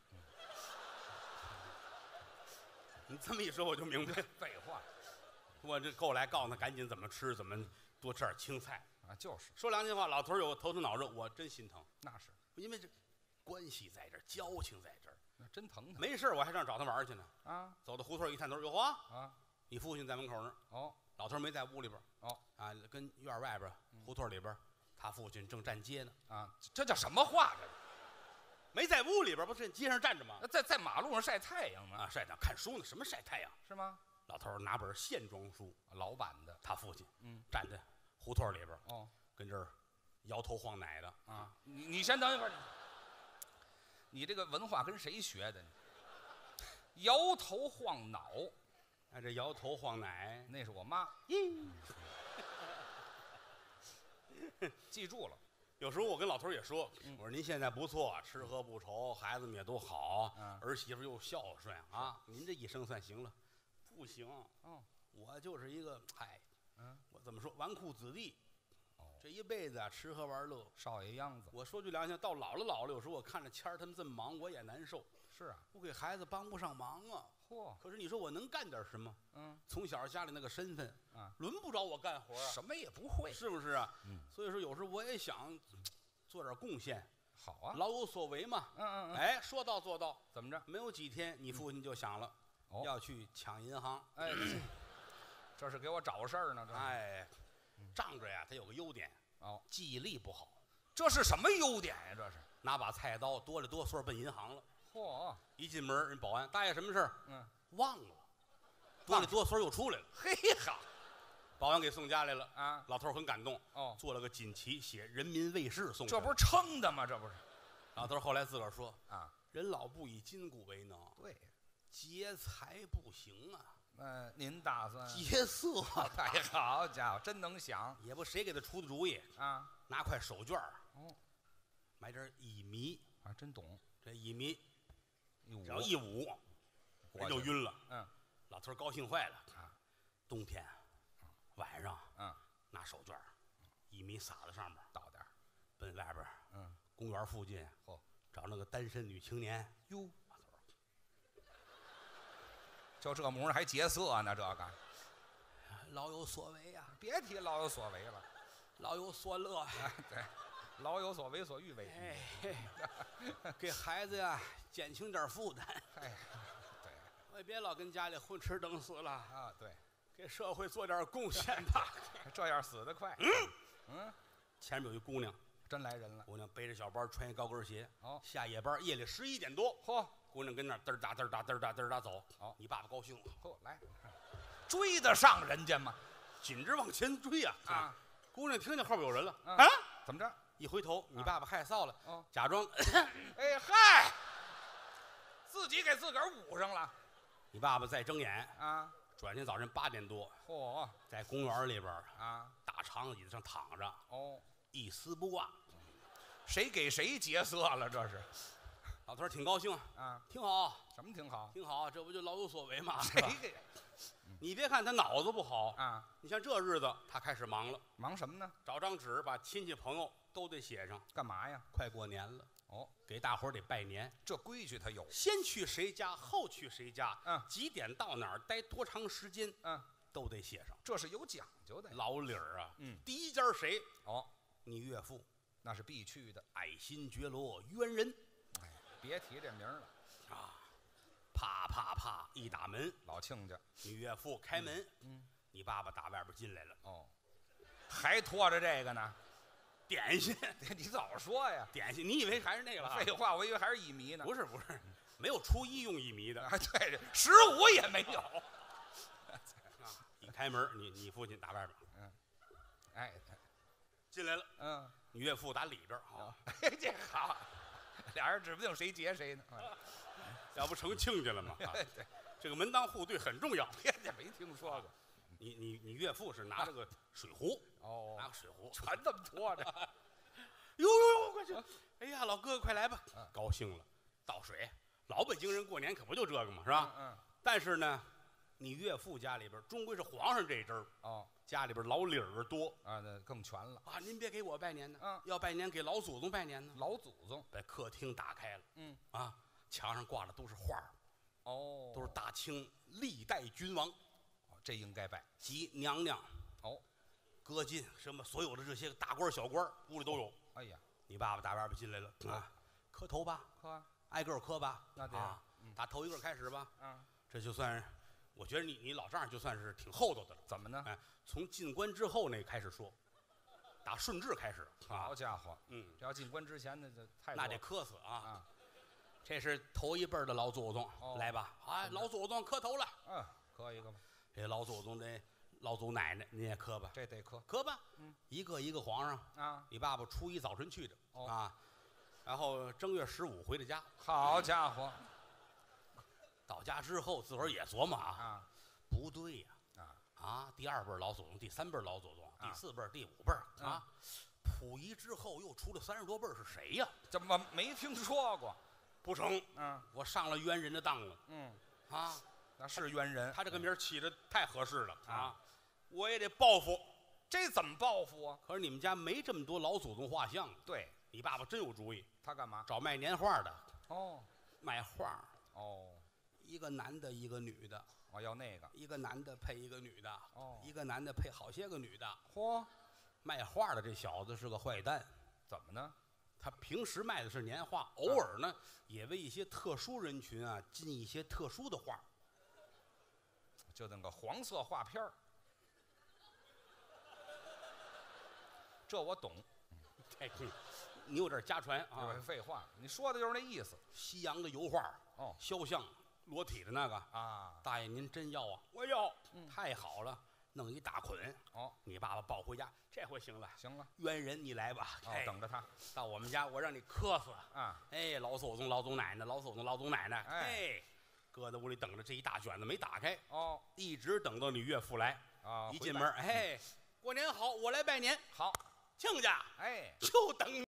你这么一说，我就明白。 废话， 我这后来告诉他赶紧怎么吃，怎么多吃点青菜啊。就是说良心话，老头儿有头疼脑热，我真心疼。 那是因为这关系在这儿，交情在这儿， 那真疼他。 没事我还上找他玩去呢。啊，走到胡同一探头，哟呵啊，你父亲在门口呢。哦，老头儿没在屋里边。哦，啊，跟院外边胡同里边，他父亲正站街呢。 啊，这叫什么话？这没在屋里边，不是街上站着吗？ 在在马路上晒太阳呢。 啊，晒太阳看书呢，什么晒太阳？ 是吗？ 老头儿拿本线装书， 老版的。 他父亲，嗯，站在胡同里边， 哦， 跟这儿摇头晃脑的。 啊，你你先等一会儿，你这个文化跟谁学的？摇头晃脑， 哎，这摇头晃脑， 那是我妈。记住了。 有时候我跟老头也说，我说您现在不错，吃喝不愁，孩子们也都好，儿媳妇又孝顺啊，您这一生算行了。不行，嗯，我就是一个，嗨，嗯，我怎么说，纨绔子弟，哦，这一辈子啊，吃喝玩乐， 少爷样子。 我说句良心，到老了老了，有时候我看着谦儿他们这么忙，我也难受。 是啊， 我给孩子帮不上忙啊。嚯！可是你说我能干点什么？嗯，从小家里那个身份啊，轮不着我干活啊， 什么也不会， 是不是啊？嗯，所以说有时候我也想做点贡献。 好啊， 老有所为嘛。嗯嗯嗯。哎，说到做到。 怎么着？ 没有几天，你父亲就想了，要去抢银行。 哎，这是给我找事儿呢。 哎，仗着呀，他有个优点哦，记忆力不好。 这是什么优点呀？这是拿把菜刀，哆里哆嗦奔银行了。 嚯！ 一进门，人保安大爷什么事儿？ 嗯， 忘了，哆里哆嗦又出来了。 嘿哈， 保安给送家来了啊！ 老头很感动哦， 做了个锦旗，写人民卫士送。 这不是撑的吗？这不是。 老头后来自个儿说啊， 人老不以筋骨为能， 对， 劫财不行啊。 呃，您打算劫色？ 哎，好家伙，真能想， 也不谁给他出的主意啊？拿块手绢哦，买点乙醚啊，真懂。 这乙醚，只要一捂，人就晕了。嗯，老头高兴坏了啊。冬天晚上，嗯，拿手绢乙醚撒在上面， 倒点， 奔外边，嗯，公园附近，哦，找那个单身女青年。 哟，就这模样还劫色呢？这个老有所为呀！ 别提老有所为了， 老有所乐。 哎，对，老有所为所欲为。 哎，给孩子呀减轻点负担。哎， 对， 我也别老跟家里混吃等死了啊！对， 给社会做点贡献吧。 这样死得快。 嗯嗯，前面有一姑娘， 真来人了。 姑娘背着小包，穿一高跟鞋。哦，下夜班，夜里十一点多。嚯！姑娘跟那儿嘚儿哒嘚儿哒嘚儿哒嘚儿哒走。哦，你爸爸高兴了。 嚯，来，追得上人家吗？ 紧着往前追呀！啊，姑娘听见后边有人了。 啊，怎么着？ 一回头，你爸爸害臊了。哦，假装。 哎嗨，自己给自个儿捂上了。 你爸爸再睁眼啊， 转天早晨八点多。 嚯， 在公园里边啊， 大长椅子上躺着。哦，一丝不挂。 谁给谁劫色了？这是。 老头挺高兴啊，挺好。 什么挺好？ 挺好，这不就老有所为吗？ 谁给？ 你别看他脑子不好啊，你像这日子，他开始忙了。 忙什么呢？ 找张纸，把亲戚朋友都得写上。 干嘛呀？ 快过年了，哦，给大伙儿得拜年。 这规矩他有。 先去谁家，后去谁家，嗯，几点到哪儿，待多长时间，嗯，都得写上。 这是有讲究的。 老理儿啊，嗯，第一家谁？哦，你岳父， 那是必去的。 爱新觉罗渊人。 哎，别提这名了啊。 啪啪啪！一打门， 老亲家， 你岳父开门，嗯， 你爸爸打外边进来了， 哦，还拖着这个呢？ 点心， 你早说呀！ 点心，你以为还是那个了？ 废话，我以为还是乙醚呢。 不是不是，没有初一用乙醚的。 啊，对，十五也没有。 一开门，你你父亲打外边， 嗯，哎， 进来了。 嗯， 你岳父打里边啊， 哎，这好，俩人指不定谁劫谁呢。 要不成亲家了吗？啊对， 这个门当户对很重要。 这没听说过。 你你你岳父是拿着个水壶， 哦， 拿个水壶， 全这么拖着。 呦呦呦，快去！哎呀，老哥哥快来吧！高兴了，倒水。老北京人过年可不就这个嘛，是吧？ 嗯。 但是呢，你岳父家里边终归是皇上这一支儿哦， 家里边老理儿多啊，那更全了啊！您别给我拜年呢， 嗯， 要拜年给老祖宗拜年呢。 老祖宗把客厅打开了， 嗯啊，墙上挂的都是画儿， 哦， 都是大清历代君王， 这应该拜及娘娘、 哦， 歌进什么所有的这些大官小官，屋里都有。 哎呀， 你爸爸打外边进来了啊，磕头吧， 磕， 挨个磕吧， 那得啊，打头一个开始吧， 嗯， 这就算是，我觉得你你老丈人就算是挺厚道的了。 怎么呢？ 哎，从进关之后那开始说，打顺治开始啊， 好家伙， 嗯， 这要进关之前那就太那得磕死啊。 啊， 这是头一辈的老祖宗，来吧，哎，老祖宗磕头了， 嗯，磕一个吧， 这老祖宗这老祖奶奶你也磕吧， 这得磕， 磕吧， 嗯， 一个一个皇上啊， 你爸爸初一早晨去的哦啊，然后正月十五回的家， 好家伙到家之后自个儿也琢磨啊， 啊不对呀， 啊， 啊，第二辈老祖宗，第三辈老祖宗， 啊第四辈、第五辈嗯啊，溥仪之后又出了三十多辈是谁呀？ 怎么没听说过？ 不成， 嗯我上了冤人的当了嗯， 啊！ 那是冤人， 他这个名儿起的太合适了啊啊！我也得报复。 这怎么报复啊？ 可是你们家没这么多老祖宗画像， 对你爸爸真有主意， 他干嘛？ 找卖年画的， 哦卖画， 哦， 一个男的，一个女的， 我要那个， 一个男的配一个女的， 哦一个男的配好些个女的。 嚯， 卖画的这小子是个坏蛋， 怎么呢？ 他平时卖的是年画，偶尔呢也为一些特殊人群啊进一些特殊的画。 就那个黄色画片儿，这我懂。 哎，你有点家传啊这。废话，你说的就是那意思。 西洋的油画， 哦肖像裸体的那个， 啊， 大爷您真要啊？我要，太好了，弄一大捆。 哦， 你爸爸抱回家，这回行了。 行了， 冤人你来吧， 哦， 哎等着他到我们家，我让你磕死。 啊。 哎，老祖宗、老祖奶奶、老祖宗、老祖奶奶， 哎哎，搁在屋里等着，这一大卷子没打开， 哦一直等到你岳父来。 啊，回一进门，哎，过年好，我来拜年， 好， 亲家哎。 就等。